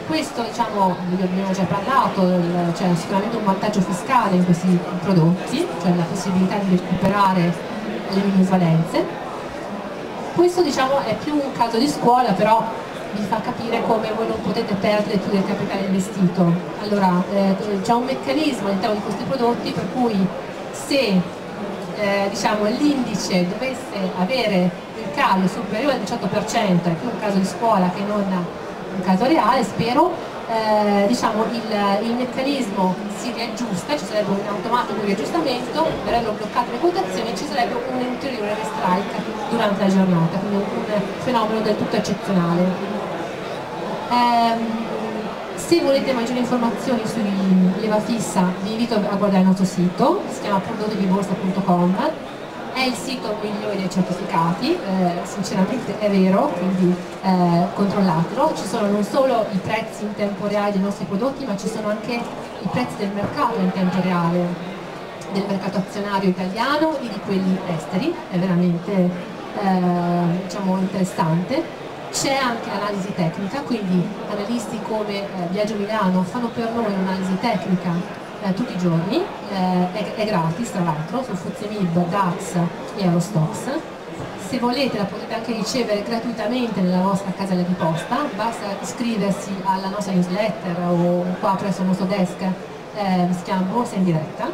Questo, diciamo, ne abbiamo già parlato, c'è sicuramente un vantaggio fiscale in questi prodotti, cioè la possibilità di recuperare le minusvalenze. Questo, diciamo, è più un caso di scuola, però vi fa capire come voi non potete perdere più del capitale investito. Allora, eh, c'è un meccanismo all'interno di questi prodotti per cui se eh, diciamo, l'indice dovesse avere il calo superiore al diciotto per cento, è più un caso di scuola che non un caso reale, spero, eh, diciamo, il, il meccanismo si riaggiusta, ci sarebbe un automatico riaggiustamento, verrebbero bloccate le quotazioni e ci sarebbe un ulteriore strike durante la giornata, quindi un fenomeno del tutto eccezionale. Um, se volete maggiori informazioni sui leva fissa vi invito a guardare il nostro sito, si chiama prodotti di borsa punto com, è il sito migliore dei certificati, eh, sinceramente è vero, quindi eh, controllatelo. Ci sono non solo i prezzi in tempo reale dei nostri prodotti, ma ci sono anche i prezzi del mercato in tempo reale, del mercato azionario italiano e di quelli esteri, è veramente eh, diciamo, interessante. C'è anche l'analisi tecnica, quindi analisti come eh, Viaggio Milano fanno per noi un'analisi tecnica eh, tutti i giorni, eh, è, è gratis tra l'altro, su F T S E M I B, DAX e Eurostoxx. Se volete la potete anche ricevere gratuitamente nella vostra casella di posta, basta iscriversi alla nostra newsletter o qua presso il nostro desk, eh, si chiama Borsa in Diretta.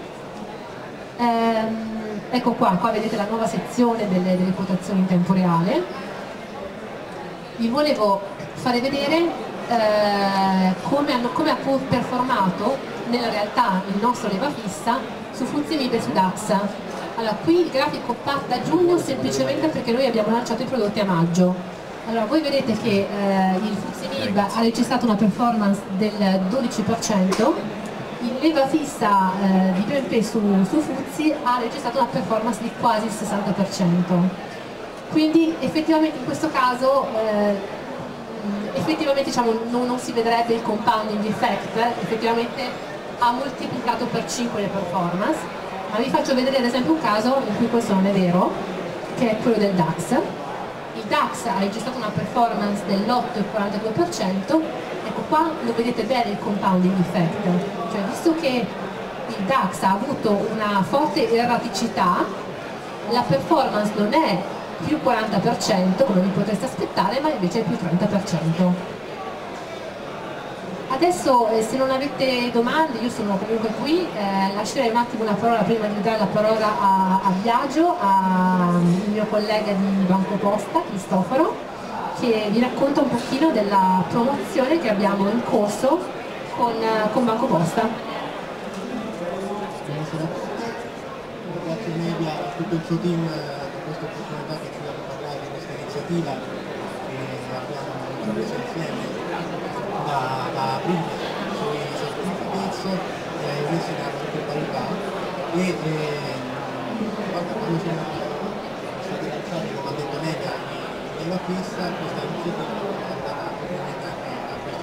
Ehm, ecco qua, qua vedete la nuova sezione delle, delle quotazioni in tempo reale. Vi volevo fare vedere eh, come, hanno, come ha performato nella realtà il nostro leva fissa su F T S E M I B e su DAX. Allora, qui il grafico parte a giugno semplicemente perché noi abbiamo lanciato i prodotti a maggio. Allora, voi vedete che eh, il F T S E M I B ha registrato una performance del dodici per cento, il leva fissa eh, di B N P su, su F T S I ha registrato una performance di quasi il sessanta per cento. Quindi effettivamente in questo caso eh, effettivamente diciamo, non, non si vedrebbe il compounding effect, eh, effettivamente ha moltiplicato per cinque le performance, ma vi faccio vedere ad esempio un caso in cui questo non è vero, che è quello del DAX. Il DAX ha registrato una performance dell'otto virgola quarantadue per cento, ecco qua lo vedete bene il compounding effect, cioè visto che il DAX ha avuto una forte erraticità, la performance non è più quaranta per cento come vi potreste aspettare, ma invece è più trenta per cento. Adesso eh, se non avete domande, io sono comunque qui, eh, lascerei un attimo la parola prima di dare la parola a, a Biagio, al mio collega di Banco Posta, Cristoforo, che vi racconta un pochino della promozione che abbiamo in corso con, eh, con Banco Posta. Buonasera, grazie Media a tutto il suo team per questa opportunità che ci dà di parlare di questa iniziativa che abbiamo intrapreso insieme da, da aprile sui certificates eh, messi da qualità e eh, guarda, quando siamo stati lanciati, come ha detto Media, in leva fissa, questa iniziativa è andata ovviamente anche a questo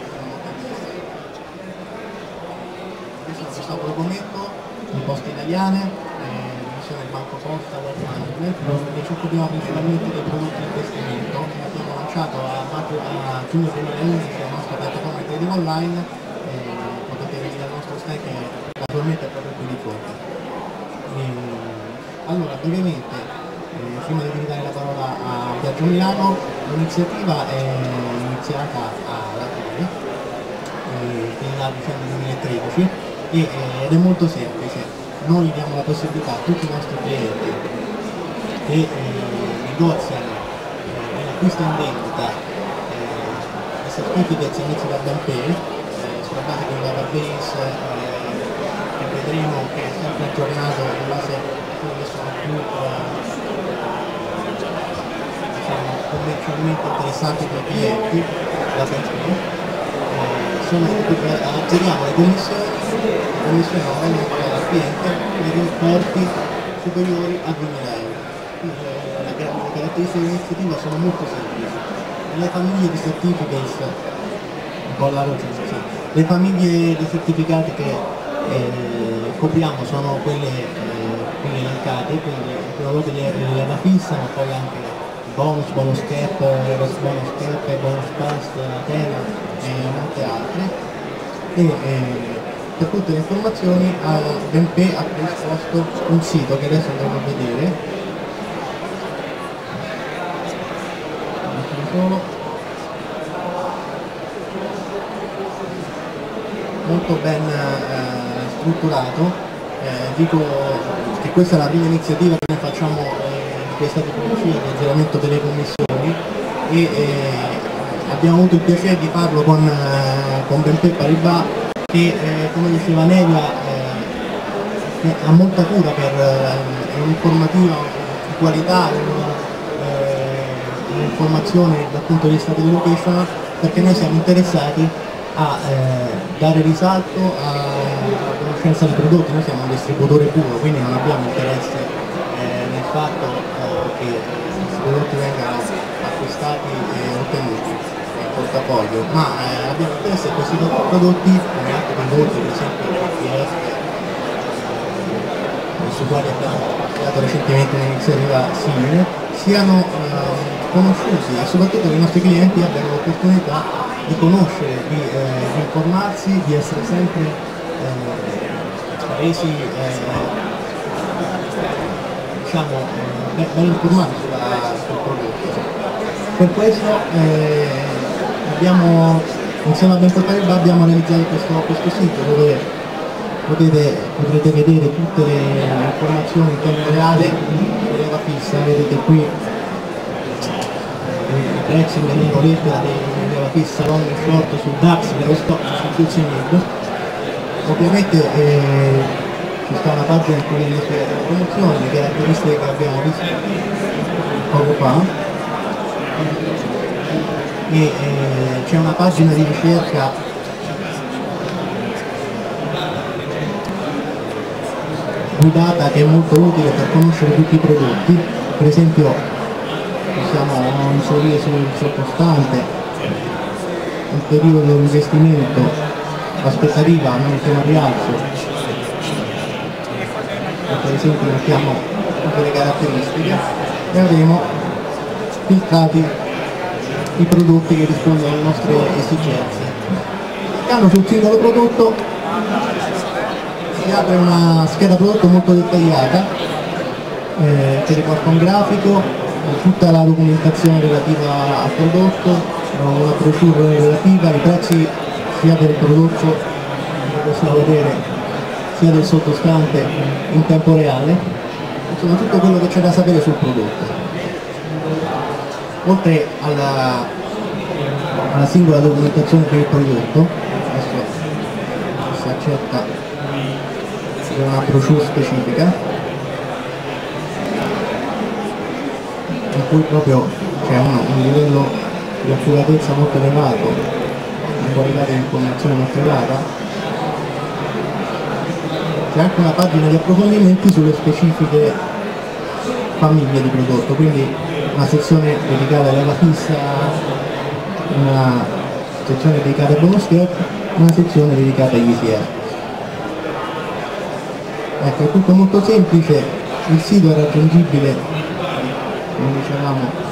questo è il nostro argomento di Poste Italiane, del Banco Posta Wealth Management, e ci occupiamo principalmente dei prodotti di investimento. Abbiamo lanciato a, maggio, a giugno duemilaundici la nostra piattaforma di trading online, e potete venire al nostro stand che naturalmente è proprio qui di fronte. E, allora, brevemente, eh, prima di dare la parola a Viaggio Milano, l'iniziativa è iniziata a Latina eh, nella dicembre duemilatredici e, eh, ed è molto semplice. Noi diamo la possibilità a tutti i nostri clienti che eh, negoziano eh, nell'acquisto in vendita eh, i certificates emessi da B N P eh, sulla base di un database eh, che vedremo che è sempre aggiornato in base a quelli che sono più eh, diciamo, commercialmente interessanti per i clienti da B N P. Azzeriamo le commissioni, le commissioni non vengono pagate al cliente per importi superiori a duemila euro. Quindi le caratteristiche dell'iniziativa sono molto semplici. Le famiglie di certificates, un po' la voce, sì. Le famiglie di certificati che eh, copriamo sono quelle, eh, quelle elencate, quindi prodotti di leva fissa, ma poi anche bonus, bonus cap, reverse bonus cap, bonus pass, Atena, e molte altre, e eh, per tutte le informazioni BenPe ha predisposto un sito che adesso andremo a vedere. Solo. Molto ben eh, strutturato, eh, dico che questa è la prima iniziativa che noi facciamo eh, di questa tipologia di aggiornamento delle commissioni, e eh, abbiamo avuto il piacere di farlo con, eh, con BenPe Paribas, che eh, come diceva Nelia eh, ha molta cura per eh, un'informativa di qualità, un'informazione eh, dal punto di vista dell'education, perché noi siamo interessati a eh, dare risalto alla conoscenza dei prodotti. Noi siamo un distributore puro, quindi non abbiamo interesse eh, nel fatto eh, che questi prodotti vengano acquistati e ottenuti nel portafoglio, ma eh, abbiamo interesse che questi prodotti, come altri prodotti, per esempio il P F, eh, su quali abbiamo fatto recentemente un'iniziativa simile, siano eh, conosciuti e soprattutto che i nostri clienti abbiano l'opportunità di conoscere, di, eh, di informarsi, di essere sempre eh, resi eh, diciamo, ben, ben informati sulla, sul prodotto. Per questo eh, abbiamo, insieme a BenPe Paribas, abbiamo realizzato questo, questo sito dove potete, potrete vedere tutte le informazioni in tempo reale della fissa. Vedete qui i prezzi in maniera lettera della fissa long e short sul DAX, dello stock, sul Q C M I B. Ovviamente eh, ci sta una pagina in cui vi spiega le promozioni, le caratteristiche che abbiamo visto poco fa, e eh, c'è una pagina di ricerca guidata che è molto utile per conoscere tutti i prodotti. Per esempio possiamo inserire sul sottostante il periodo di investimento, l'aspettativa non c'è un rialzo, e per esempio mettiamo tutte le caratteristiche e avremo filtrati i prodotti che rispondono alle nostre esigenze. Cliccando sul singolo prodotto si apre una scheda prodotto molto dettagliata eh, che riporta un grafico, tutta la documentazione relativa al prodotto, una brochure relativa ai prezzi sia del prodotto, come possiamo vedere, sia del sottostante in tempo reale, insomma tutto quello che c'è da sapere sul prodotto. Oltre alla, alla singola documentazione per il prodotto, adesso si accetta una brochure specifica, in cui proprio c'è un, un livello di accuratezza molto elevato, una qualità di informazione molto elevata. C'è anche una pagina di approfondimenti sulle specifiche famiglie di prodotto, quindi una sezione dedicata alla fissa, una sezione dedicata ai bonus cap, una sezione dedicata agli E T F. Ecco, è tutto molto semplice, il sito è raggiungibile, come dicevamo,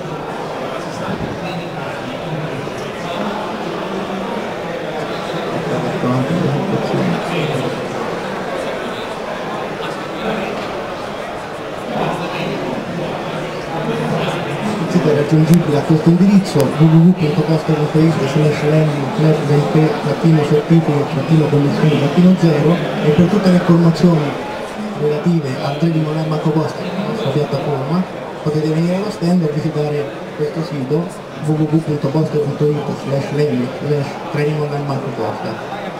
il sito è raggiungibile a questo indirizzo w w w punto poste punto it slash landing slash BenPe trattino certificato trattino commissioni trattino zero, e per tutte le informazioni relative al trading online Banco Posta, la nostra piattaforma, potete venire allo stand o visitare questo sito w w w punto poste punto it slash landing slash trading online Banco Posta.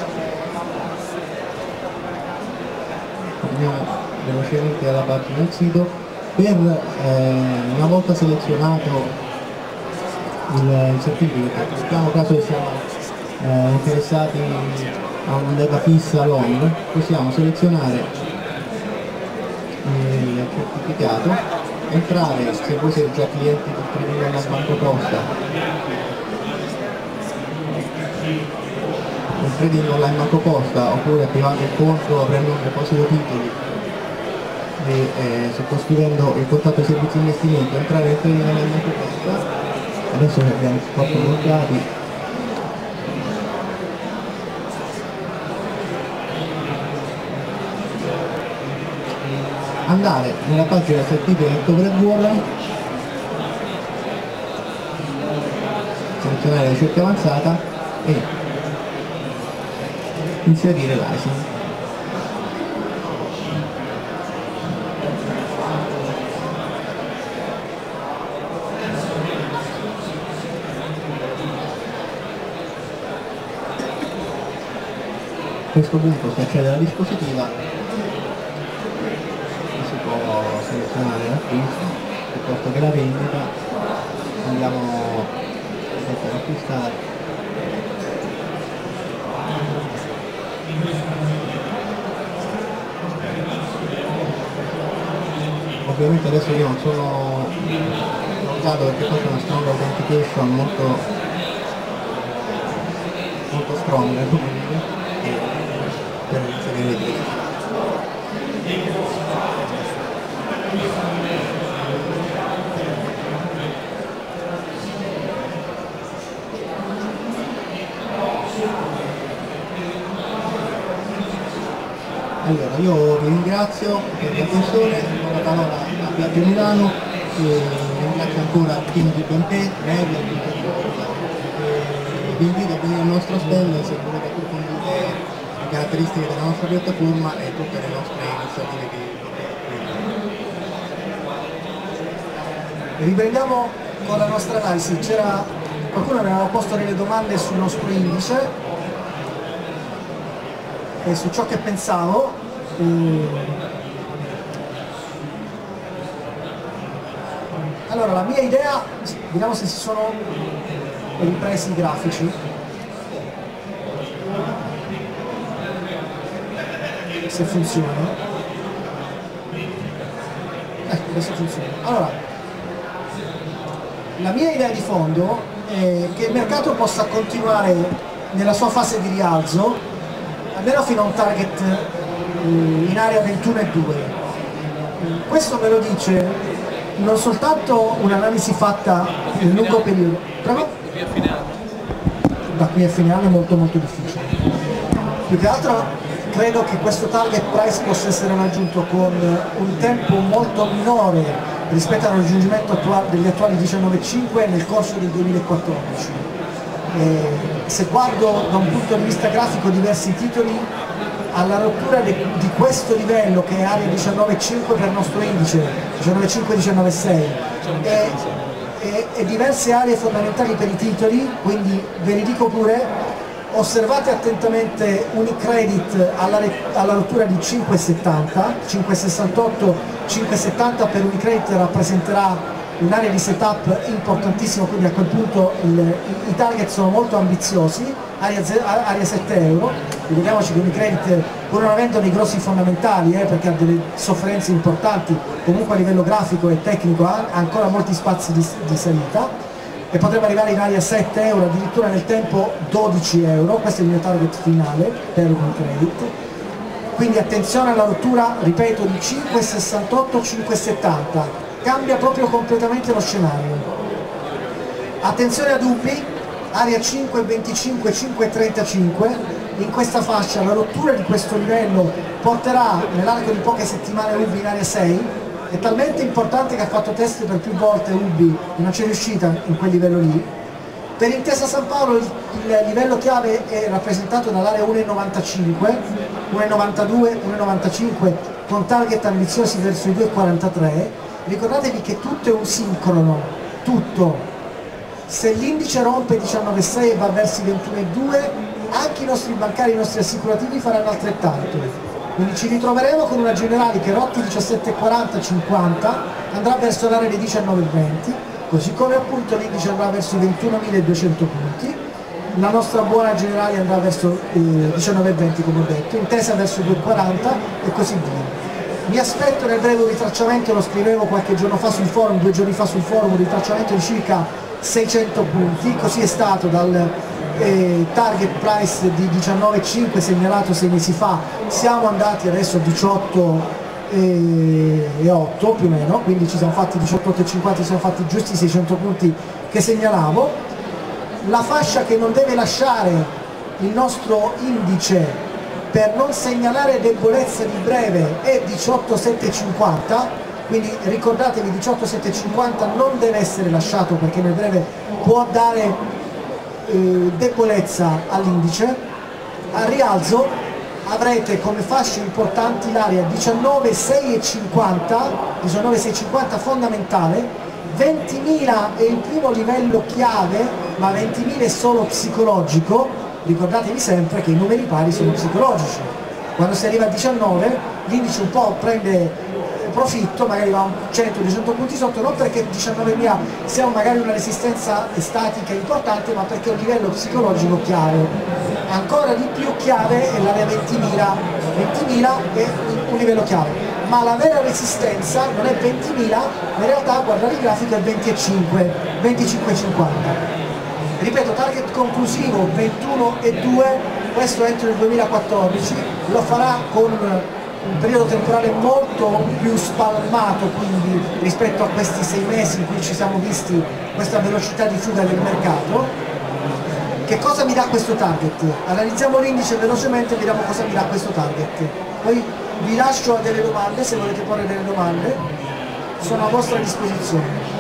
Andiamo velocemente alla pagina del sito. Per, eh, una volta selezionato il, il certificato, mettiamo caso che siamo eh, interessati a un leva fissa long, possiamo selezionare il certificato, entrare, se voi siete già clienti del trading alla Banco Posta, il trading online Banco Posta, oppure attivando il conto, aprendo un deposito titoli e eh, sottoscrivendo il contratto di servizi di investimento, entrare nel trading online Banco Posta. Adesso che abbiamo fatto bloccati andare nella pagina servizio del Cover World, selezionare la ricerca avanzata e inserire l'I S I. A questo punto si accede alla dispositiva e si può selezionare l'acquisto piuttosto che la vendita. Andiamo ad acquistare. Ovviamente adesso io non sono loggato perché questa è una strong authentication molto molto strong, come dire, per inserire i diritti. Allora, io vi ringrazio per l'attenzione, do la parola a Viaggio Milano e ringrazio ancora il team di Benté, Media e vi invito a venire al nostro stand se volete approfondire le caratteristiche della nostra piattaforma e tutte le nostre iniziative che Riprendiamo con la nostra analisi. C'era qualcuno che aveva posto delle domande sul nostro indice e su ciò che pensavo. Allora, la mia idea, vediamo se si sono ripresi i grafici. Se funzionano. Ecco, adesso funziona. Allora, la mia idea di fondo è che il mercato possa continuare nella sua fase di rialzo almeno fino a un target in area ventuno virgola due. Questo me lo dice non soltanto un'analisi fatta in lungo periodo. Prego? Da qui a fine anno è molto molto difficile. Più che altro credo che questo target price possa essere raggiunto con un tempo molto minore rispetto al raggiungimento attuale, degli attuali diciannove virgola cinque nel corso del duemilaquattordici. E se guardo da un punto di vista grafico diversi titoli, alla rottura di, di questo livello che è area diciannove virgola cinque per il nostro indice, diciannove virgola cinque diciannove virgola sei, e, e, e diverse aree fondamentali per i titoli, quindi ve li dico pure. Osservate attentamente Unicredit alla, alla rottura di cinque virgola settanta, cinque virgola sessantotto, cinque virgola settanta per Unicredit rappresenterà un'area di setup importantissimo, quindi a quel punto il, i target sono molto ambiziosi, area, area sette euro. Ricordiamoci che Unicredit, pur non avendo dei grossi fondamentali, eh, perché ha delle sofferenze importanti, comunque a livello grafico e tecnico ha ancora molti spazi di, di salita, e potrebbe arrivare in area sette euro, addirittura nel tempo dodici euro. Questo è il mio target finale per Unicredit. Quindi attenzione alla rottura, ripeto, di cinque virgola sessantotto cinque virgola settanta, cambia proprio completamente lo scenario. Attenzione ad U B I, area cinque virgola venticinque cinque virgola trentacinque, in questa fascia la rottura di questo livello porterà nell'arco di poche settimane U B I in area sei. È talmente importante che ha fatto test per più volte U B I e non c'è riuscita in quel livello lì. Per Intesa Sanpaolo il, il livello chiave è rappresentato dall'area uno virgola novantacinque, uno virgola novantadue, uno virgola novantacinque con target ambiziosi verso i due virgola quarantatré. Ricordatevi che tutto è un sincrono, tutto. Se l'indice rompe diciannove virgola sei e va verso i ventuno virgola due, anche i nostri bancari, i nostri assicurativi faranno altrettanto. Quindi ci ritroveremo con una Generali che rotti diciassette virgola quaranta cinquanta, andrà verso l'area dei diciannove virgola venti, così come appunto l'indice andrà verso i ventunomiladuecento punti, la nostra buona Generali andrà verso eh, diciannove virgola venti come ho detto, Intesa verso due virgola quaranta e così via. Mi aspetto nel breve ritracciamento, lo scrivevo qualche giorno fa sul forum, due giorni fa sul forum, un ritracciamento di circa seicento punti, così è stato dal eh, target price di diciannove virgola cinque segnalato sei mesi fa, siamo andati adesso a diciotto virgola otto più o meno, quindi ci siamo fatti diciotto virgola cinquanta, ci siamo fatti giusti seicento punti che segnalavo. La fascia che non deve lasciare il nostro indice per non segnalare debolezza di breve è diciotto settecentocinquanta, quindi ricordatevi diciotto settecentocinquanta non deve essere lasciato perché nel breve può dare eh, debolezza all'indice. Al rialzo avrete come fasce importanti l'area diciannove seicentocinquanta, diciannove seicentocinquanta fondamentale, ventimila è il primo livello chiave, ma ventimila è solo psicologico. Ricordatevi sempre che i numeri pari sono psicologici. Quando si arriva a diciannove l'indice un po' prende profitto, magari va a cento duecento punti sotto, non perché diciannovemila sia magari una resistenza statica importante, ma perché è un livello psicologico chiave. Ancora di più chiave è l'area ventimila, ventimila è un livello chiave, ma la vera resistenza non è ventimila, in realtà guardate il grafico è venticinque, venticinque cinquanta. Ripeto, target conclusivo ventuno e due, questo entro il duemilaquattordici, lo farà con un periodo temporale molto più spalmato, quindi rispetto a questi sei mesi in cui ci siamo visti questa velocità di fuga del mercato. Che cosa mi dà questo target? Analizziamo l'indice velocemente e vediamo cosa mi dà questo target. Poi vi lascio a delle domande, se volete porre delle domande, sono a vostra disposizione.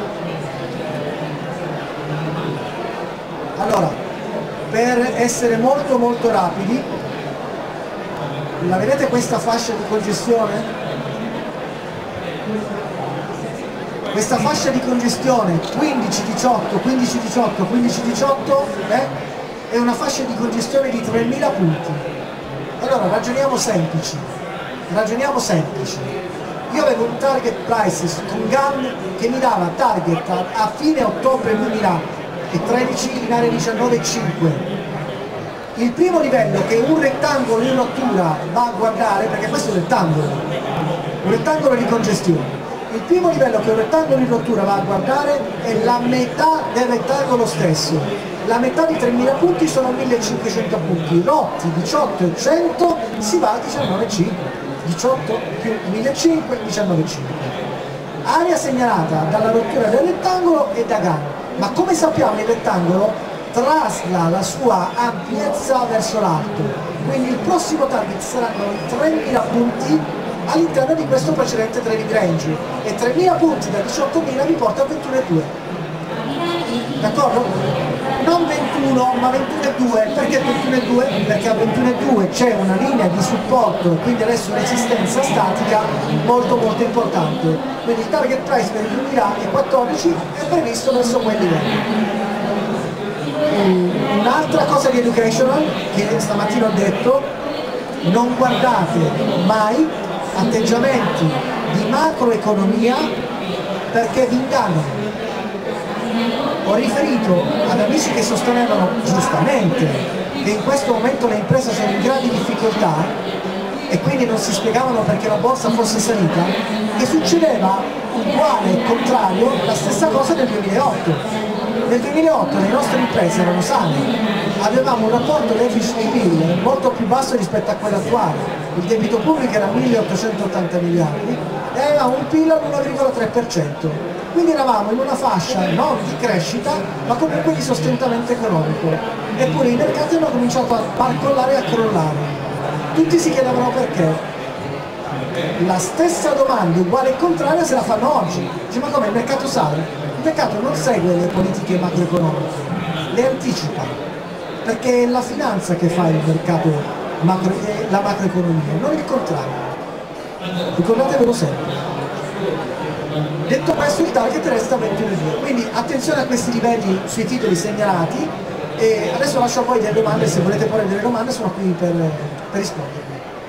Allora, per essere molto molto rapidi, la vedete questa fascia di congestione? Questa fascia di congestione quindici diciotto, quindici diciotto, quindici diciotto eh, è una fascia di congestione di tremila punti. Allora ragioniamo semplici, ragioniamo semplici. Io avevo un target prices con G A N che mi dava target a, a fine ottobre duemilatredici in area diciannove virgola cinque. Il primo livello che un rettangolo in rottura va a guardare, perché questo è un rettangolo, un rettangolo di congestione, il primo livello che un rettangolo in rottura va a guardare è la metà del rettangolo stesso. La metà di tremila punti sono millecinquecento punti, rotti diciotto e cento si va a diciannove virgola cinque, diciotto più millecinquecento, diciannove virgola cinque. Area segnalata dalla rottura del rettangolo e da G A N, ma come sappiamo il rettangolo trasla la sua ampiezza verso l'alto, quindi il prossimo target saranno i tremila punti all'interno di questo precedente trading range e tremila punti da diciottomila vi porta a ventuno virgola due, d'accordo? Non ventuno ma ventuno virgola due, perché ventuno virgola due? Perché a ventuno virgola due c'è una linea di supporto e quindi adesso resistenza statica molto molto importante, quindi il target price per il duemilaquattordici è previsto verso quel livello. Un'altra cosa di educational che stamattina ho detto: non guardate mai atteggiamenti di macroeconomia perché vi ingannano. Ho riferito ad amici che sostenevano giustamente che in questo momento le imprese sono in grandi difficoltà e quindi non si spiegavano perché la borsa fosse salita, che succedeva uguale e contrario la stessa cosa nel duemilaotto. Nel duemilaotto le nostre imprese erano sane, avevamo un rapporto deficit PIL molto più basso rispetto a quello attuale, il debito pubblico era milleottocentottanta miliardi e avevamo un P I L all'uno virgola tre per cento, quindi eravamo in una fascia non di crescita ma comunque di sostentamento economico, eppure i mercati hanno cominciato a barcollare e a crollare. Tutti si chiedevano perché. La stessa domanda uguale e contraria se la fanno oggi. Dice, ma come il mercato sale? Il mercato non segue le politiche macroeconomiche, le anticipa, perché è la finanza che fa il mercato macro, la macroeconomia, non il contrario. Ricordatevelo sempre. Detto questo, il target resta ventuno virgola due, quindi attenzione a questi livelli sui titoli segnalati e adesso lascio a voi delle domande, se volete porre delle domande sono qui per, per rispondervi.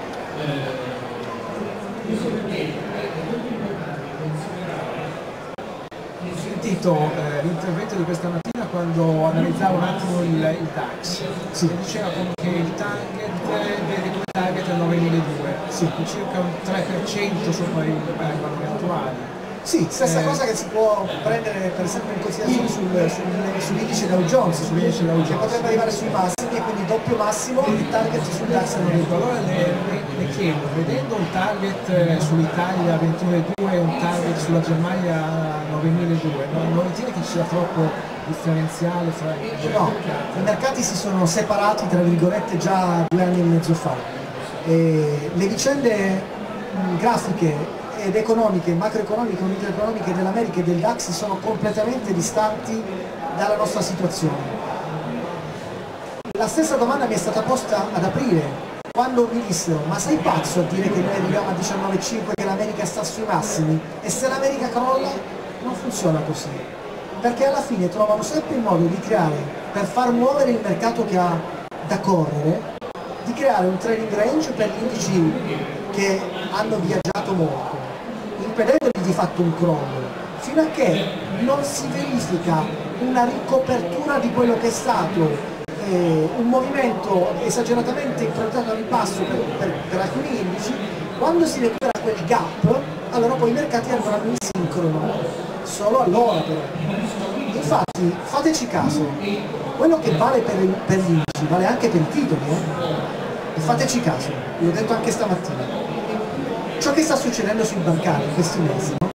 Eh, l'intervento di questa mattina quando analizzavo un attimo il, il DAX, sì. Si diceva che il target vede come target a novemiladuecento, sì. Circa un tre per cento sopra i valori attuali. Sì, stessa eh, cosa che si può prendere per esempio in considerazione sul, sul, sull'indice Dow Jones, sull'indice Dow Jones, che potrebbe arrivare sui massimi e quindi doppio massimo il target sul DAX non è. Allora le, le, le chiedo, vedendo un target sull'Italia a ventuno virgola due e un target sulla Germania a novemiladuecento, non, non ritiene che ci sia troppo differenziale fra i no, i mercati si sono separati tra virgolette già due anni e mezzo fa. eh, le vicende mh, grafiche ed economiche, macroeconomiche, microeconomiche dell'America e del DAX sono completamente distanti dalla nostra situazione. La stessa domanda mi è stata posta ad aprile, quando mi dissero: ma sei pazzo a dire che noi arriviamo a diciannove virgola cinque, che l'America sta sui massimi? E se l'America crolla? Non funziona così, perché alla fine trovano sempre il modo di creare, per far muovere il mercato che ha da correre, di creare un trading range per gli indici che hanno viaggiato molto, impedendogli di fatto un crollo, fino a che non si verifica una ricopertura di quello che è stato eh, un movimento esageratamente improntato al ribasso per, per, per alcuni indici. Quando si recupera quel gap, allora poi i mercati andranno in sincrono, solo allora però. Infatti fateci caso, quello che vale per, per gli indici vale anche per i titoli, eh? E fateci caso, l'ho detto anche stamattina, ciò che sta succedendo sui bancari in questi mesi, no?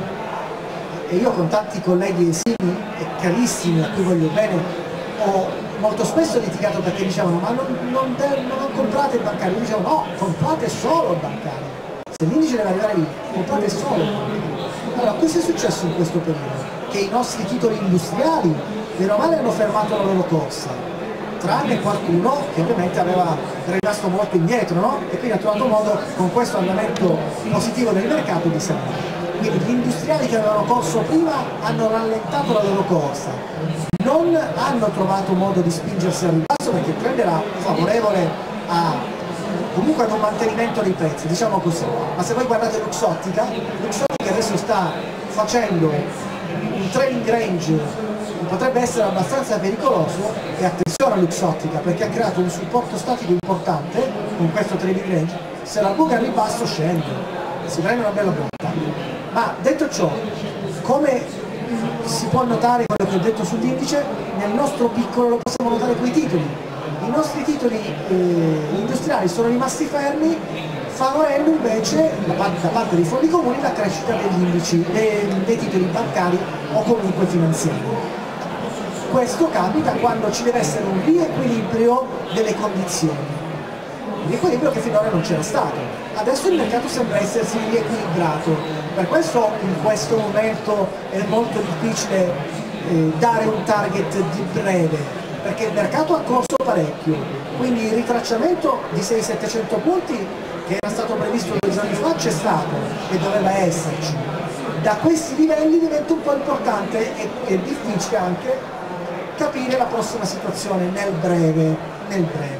E io con tanti colleghi esimi e carissimi a cui voglio bene ho molto spesso litigato, perché dicevano: ma non, non, non comprate il bancario. Io dicevo: no, comprate solo il bancario, se l'indice deve arrivare lì, comprate solo il bancario. Allora, cosa è successo in questo periodo? Che i nostri titoli industriali meno o male hanno fermato la loro corsa, tranne qualcuno che ovviamente aveva rimasto molto indietro, no? E quindi ha trovato modo, con questo andamento positivo del mercato, di salire. Quindi gli industriali che avevano corso prima hanno rallentato la loro corsa, non hanno trovato modo di spingersi al ribasso, perché il trend era favorevole a, comunque ad un mantenimento dei prezzi, diciamo così. Ma se voi guardate Luxottica, Luxottica adesso sta facendo un trading range che potrebbe essere abbastanza pericoloso, e attenzione a Luxottica, perché ha creato un supporto statico importante con questo trading range. Se la buca al ribasso scende, si prende una bella botta. Ma detto ciò, come si può notare quello che ho detto sull'indice, nel nostro piccolo lo possiamo notare con i titoli. I nostri titoli eh, industriali sono rimasti fermi, favorendo invece da parte, da parte dei fondi comuni la crescita degli indici, dei, dei titoli bancari o comunque finanziari. Questo capita quando ci deve essere un riequilibrio delle condizioni, un riequilibrio che finora non c'era stato. Adesso il mercato sembra essersi riequilibrato, per questo in questo momento è molto difficile eh, dare un target di breve, perché il mercato ha corso parecchio, quindi il ritracciamento di sei settecento punti che era stato previsto due giorni fa c'è stato e doveva esserci. Da questi livelli diventa un po' importante e è difficile anche capire la prossima situazione nel breve, nel breve.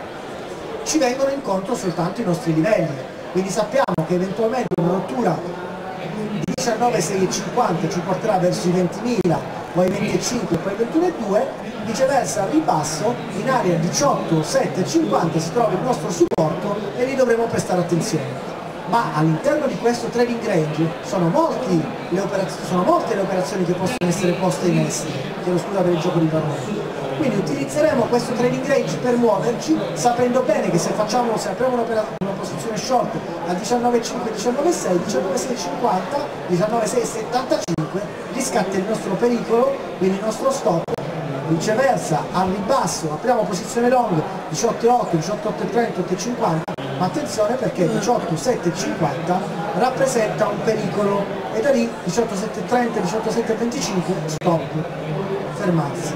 Ci vengono incontro soltanto i nostri livelli, quindi sappiamo che eventualmente una rottura di diciannove virgola seicentocinquanta ci porterà verso i ventimila o ai venticinque e poi ventuno virgola due, viceversa al ribasso in area diciotto virgola settecentocinquanta si trova il nostro supporto e lì dovremo prestare attenzione. Ma all'interno di questo trading range sono, molti le sono molte le operazioni che possono essere poste in essere, chiedo scusa per il gioco di parole. Quindi utilizzeremo questo trading range per muoverci, sapendo bene che se facciamo, se apriamo una, una posizione short a diciannove virgola cinque, diciannove virgola sei, diciannove virgola seicentocinquanta, diciannove virgola seicentosettantacinque, riscatta il nostro pericolo, quindi il nostro stop. Viceversa al ribasso apriamo posizione long diciotto virgola otto, diciotto virgola trenta, otto virgola cinquanta, ma attenzione perché diciotto virgola settecentocinquanta rappresenta un pericolo e da lì diciotto virgola settecentotrenta, diciotto virgola settecentoventicinque stop, fermarsi.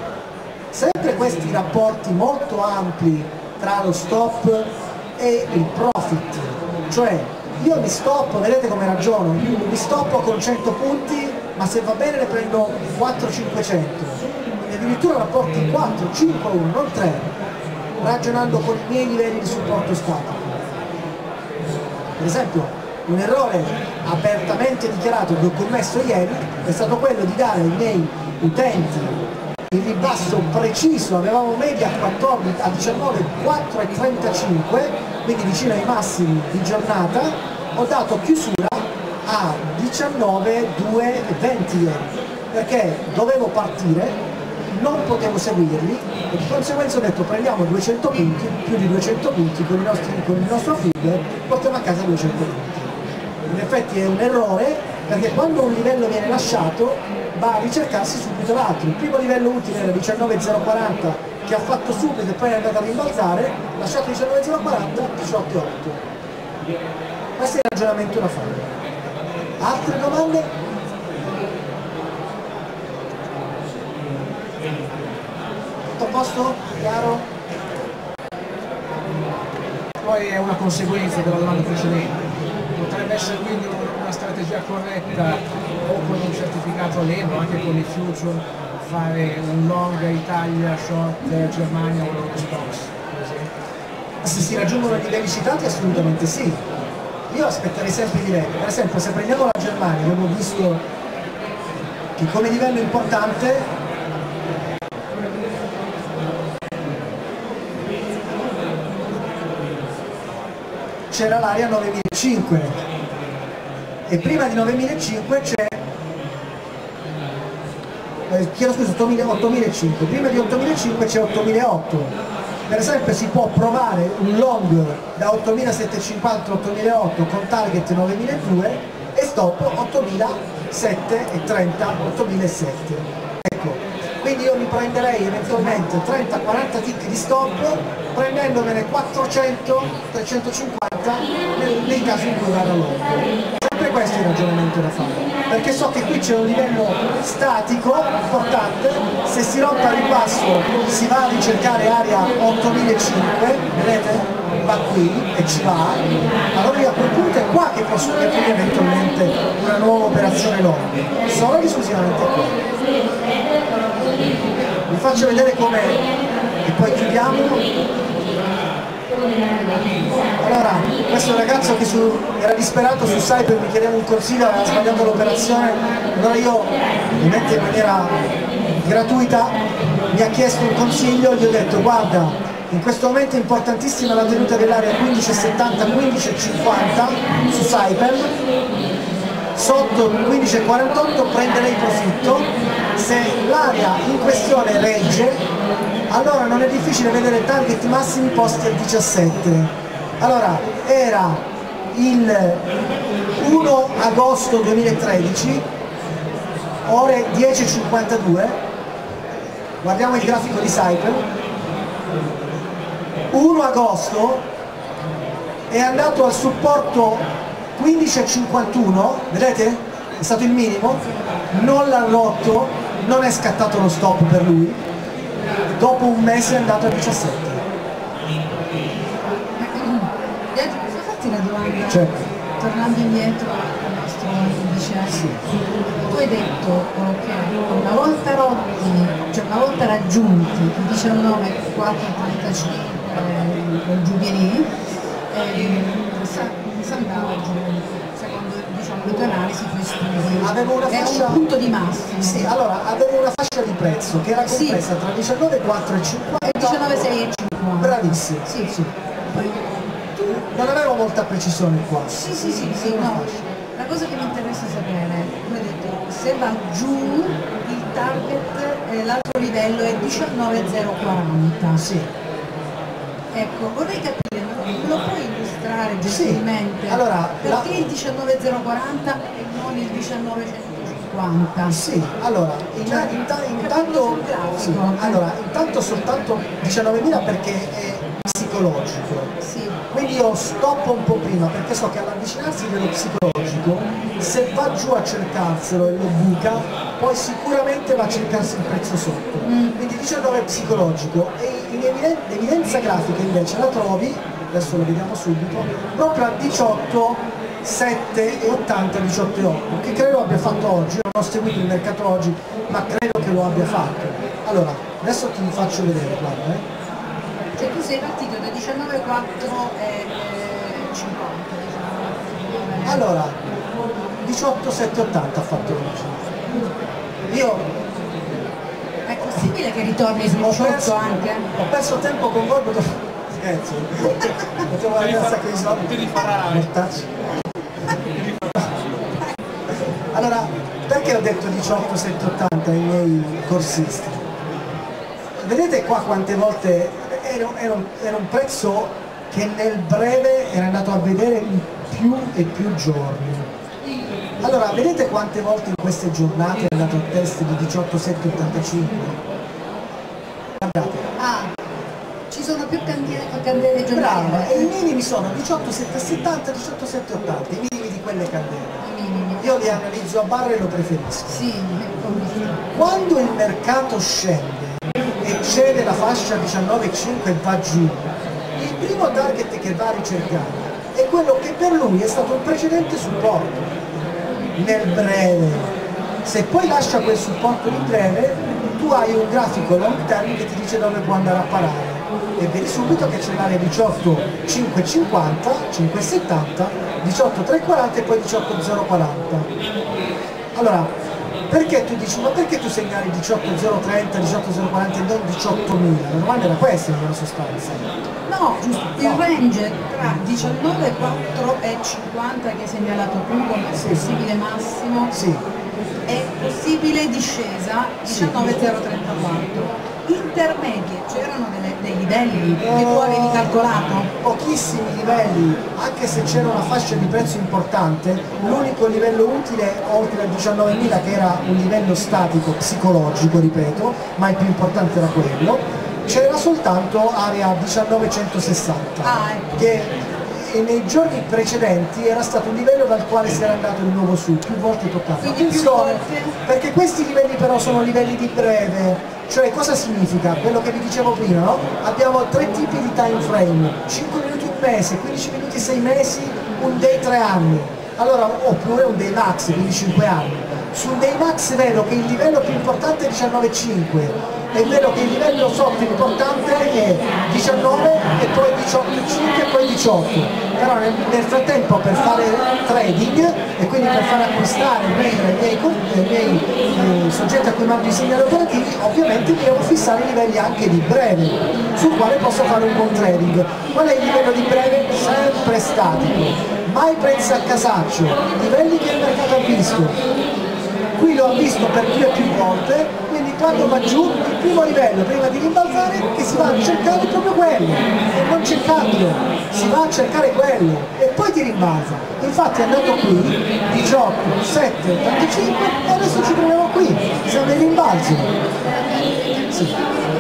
Sempre questi rapporti molto ampli tra lo stop e il profit, cioè io mi stop, vedete come ragiono, mi stoppo con cento punti, ma se va bene ne prendo quattro cinquecento, e addirittura rapporti quattro, cinque, uno, non tre, ragionando con i miei livelli di supporto statico. Per esempio, un errore apertamente dichiarato che ho commesso ieri è stato quello di dare ai miei utenti il ribasso preciso, avevamo media a diciannove virgola quattro e trentacinque, quindi vicino ai massimi di giornata, ho dato chiusura a diciannove virgola due e venti ieri, perché dovevo partire, non potevo seguirli e di conseguenza ho detto prendiamo duecento punti, più di duecento punti con, i nostri, con il nostro feed, portiamo a casa duecento punti. In effetti è un errore perché quando un livello viene lasciato va a ricercarsi subito l'altro. Il primo livello utile era diciannove zero quaranta che ha fatto subito e poi è andato a rimbalzare, lasciato diciannove zero quaranta, diciotto otto. Questo è il ragionamento da fare. Altre domande? Tutto a posto? Chiaro? Poi è una conseguenza della domanda precedente. Potrebbe essere quindi una strategia corretta o con un certificato Leno, anche con il Future, fare un long Italia, short Germania o long box, per esempio. Se si raggiungono i livelli citati assolutamente sì. Io aspetterei sempre i livelli. Per esempio se prendiamo la Germania, abbiamo visto che come livello importante c'era l'area novemilacinquecento e prima di novemilacinquecento c'è eh, chiedo scusa, ottomilacinquecento, prima di ottomilacinquecento c'è ottomilaotto. Per esempio si può provare un long da ottomilasettecentocinquanta a ottomilaotto con target novemiladuecento e stop ottomilasettecentotrenta, ottomilasette. Ecco, quindi io mi prenderei eventualmente trenta quaranta tick di stop prendendomene quattrocento trecentocinquanta nel, nel caso in cui vada long. Sempre questo è il ragionamento da fare, perché so che qui c'è un livello statico importante, se si rompe al ribasso si va a ricercare area ottomilacinquecento, vedete? Va qui e ci va, allora io a quel punto è qua che posso aprire eventualmente una nuova operazione long, solo ed esclusivamente qua. Vi faccio vedere come e poi chiudiamo. Allora, questo ragazzo che su, era disperato su Cyber mi chiedeva un consiglio, aveva sbagliato l'operazione, allora io, ovviamente in maniera gratuita, mi ha chiesto un consiglio, gli ho detto guarda, in questo momento è importantissima la tenuta dell'area quindici virgola settanta quindici virgola cinquanta su Cyber, sotto quindici virgola quarantotto prenderei profitto, se l'area in questione regge allora non è difficile vedere target massimi posti al diciassette. Allora era il primo agosto duemilatredici, ore dieci e cinquantadue, guardiamo il grafico di Cyber, primo agosto è andato al supporto quindici virgola cinquantuno, vedete? È stato il minimo, non l'ha rotto, non è scattato lo stop per lui, dopo un mese è andato a diciassette. Posso farti una domanda? Certo. Tornando indietro al nostro indice, Sì. tu hai detto ok, una volta rotti, cioè una volta raggiunti i diciannove virgola quattrocentotrentacinque il Jubilee, eh, si andava giù, secondo diciamo, le tue analisi, i tuoi studi, Avevo una è fascia... un punto di massimo. Sì, allora avevo una fascia di prezzo che era compresa Sì. tra diciannove virgola quattro e cinquanta. E diciannove virgola sei e cinquanta. Bravissimo. Sì, sì. Poi, Non avevo molta precisione qua. sì, sì, sì, sì, no. La cosa che mi interessa sapere, come detto, se va giù il target, eh, l'altro livello è diciannove virgola zero quaranta. Sì. Ecco, vorrei capire, me lo puoi illustrare Sì. gentilmente? Allora, perché la- il diciannove virgola zero quaranta e non il diciannove centocinquanta? Sì, allora, in- Cioè, inta- capito intanto, sul grafico. sì, allora, intanto soltanto diciannovemila perché è psicologico. Sì. Quindi io stoppo un po' prima perché so che all'avvicinarsi dello psicologico, se va giù a cercarselo e lo buca, poi sicuramente va a cercarsi il prezzo sotto. Quindi diciannove è psicologico e in eviden- evidenza grafica invece la trovi, adesso lo vediamo subito, proprio a diciotto sette e ottanta, diciotto e otto, che credo abbia fatto oggi. Non ho seguito il mercato oggi, ma credo che lo abbia fatto. Allora, adesso ti faccio vedere, guarda, eh. Cioè tu sei partito da diciannove virgola quattro e cinquanta, diciamo. Allora, diciotto sette ottanta ha fatto oggi. Io È possibile che ritorni sul ho diciotto perso, anche? ho perso tempo con voi, potevo... scherzo, potevo avere un sacco di soldi. Ti rifarai. Mortacci. Allora, perché ho detto diciotto sette ottanta ai miei corsisti? Vedete qua quante volte era, era, un, era un prezzo che nel breve era andato a vedere in più e più giorni. Allora, vedete quante volte in queste giornate è andato il test di diciotto sette ottantacinque? Guardate. Ah, ci sono più candele, candele Brava, giornaliere. e i minimi sono diciotto sette settanta, diciotto sette ottanta, i minimi di quelle candele. I minimi. Io li analizzo a barre e lo preferisco. Sì, ho visto. Quando il mercato scende e cede la fascia diciannove virgola cinque e va giù, il primo target che va a ricercare è quello che per lui è stato un precedente supporto nel breve. Se poi lascia quel supporto di breve, tu hai un grafico long term che ti dice dove può andare a parare e vedi subito che c'è l'area diciotto cinque cinquanta, cinque settanta, diciotto tre quaranta e poi diciotto zero quaranta. Allora, perché tu dici, ma perché tu segnali diciotto zero trenta, diciotto zero quaranta e non diciottomila? La domanda era questa nella sostanza. No, giusto, il range tra diciannove quattro e cinquanta che hai segnalato tu come Sì. possibile massimo Sì, e possibile discesa diciannove zero trentaquattro. Intermedie, c'erano delle- dei livelli che tu avevi calcolato? pochissimi livelli, anche se c'era una fascia di prezzo importante, l'unico livello utile oltre al diciannovemila, che era un livello statico, psicologico, ripeto, ma il più importante era quello, c'era soltanto area diciannovecentosessanta, Ah, ecco. che e nei giorni precedenti era stato un livello dal quale si era andato di nuovo su, più volte toccato. Quindi più Attenzione, volte? perché questi livelli però sono livelli di breve, cioè cosa significa? Quello che vi dicevo prima, no? Abbiamo tre tipi di time frame, cinque minuti un mese, quindici minuti sei mesi, un day tre anni, allora, oppure un day max, quindi cinque anni. Sul day max vedo che il livello più importante è diciannove virgola cinque e vedo che il livello sotto importante è diciannove e poi diciotto virgola cinque e poi diciotto. Però nel, nel frattempo, per fare trading e quindi per far acquistare e vendere i miei, i miei eh, soggetti a cui mando i segnali operativi, ovviamente mi devo fissare i livelli anche di breve, sul quale posso fare un buon trading. Qual è il livello di breve? Sempre statico, mai prezzi a casaccio, livelli che il mercato ha visto. Qui lo ha visto per più e più volte, quindi quando va giù il primo livello prima di rimbalzare che si va a cercare proprio quello e non c'è cambio, si va a cercare quello e poi ti rimbalza. Infatti è andato qui diciotto sette ottantacinque e adesso ci troviamo qui, siamo in rimbalzo. Sì.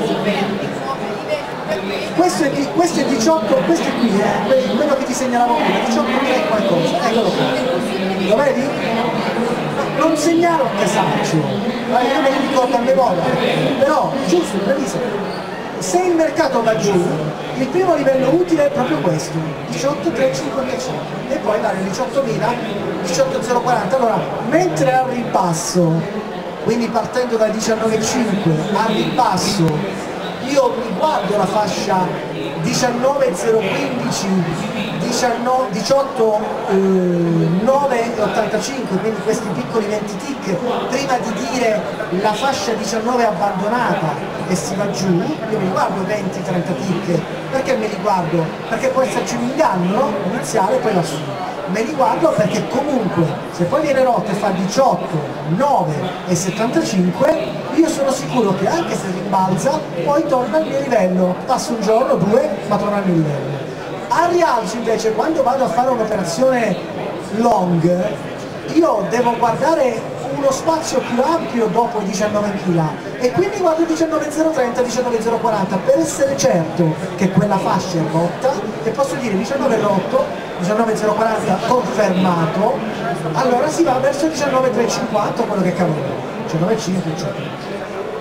Questo è, di- questo è diciotto, questo è qui, eh, quello che ti segnalavo prima, diciottomila e qualcosa, eccolo qui. Lo vedi? Non segnalo a casaccio, eh, io me li ricordo a memoria, però giusto, previsto. Se il mercato va giù, il primo livello utile è proprio questo, diciotto tre cinquantacinque, e poi vale diciottomila, diciotto zero quaranta. Allora, mentre al ribasso, quindi partendo da diciannove virgola cinque al ribasso, io mi guardo la fascia diciannove zero quindici, diciotto nove ottantacinque, quindi questi piccoli venti tick, prima di dire la fascia diciannove abbandonata e si va giù, io mi guardo venti trenta tick. Perché me li guardo? Perché può esserci un inganno, no? Iniziale, poi lassù. Me li guardo perché comunque se poi viene rotto e fa diciotto, nove e settantacinque, io sono sicuro che anche se rimbalza poi torna al mio livello, passa un giorno, due, ma torna al mio livello. Al rialzo invece, quando vado a fare un'operazione long, io devo guardare uno spazio più ampio dopo i diciannovemila e quindi guardo diciannove zero trenta, diciannove zero quaranta per essere certo che quella fascia è rotta e posso dire diciannove rotto, diciannove zero quaranta confermato, allora si va verso diciannove tre cinquanta, quello che cavolo, diciannove cinque eccetera.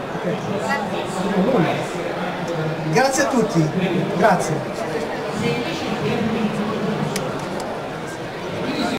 Okay. Grazie a tutti, grazie.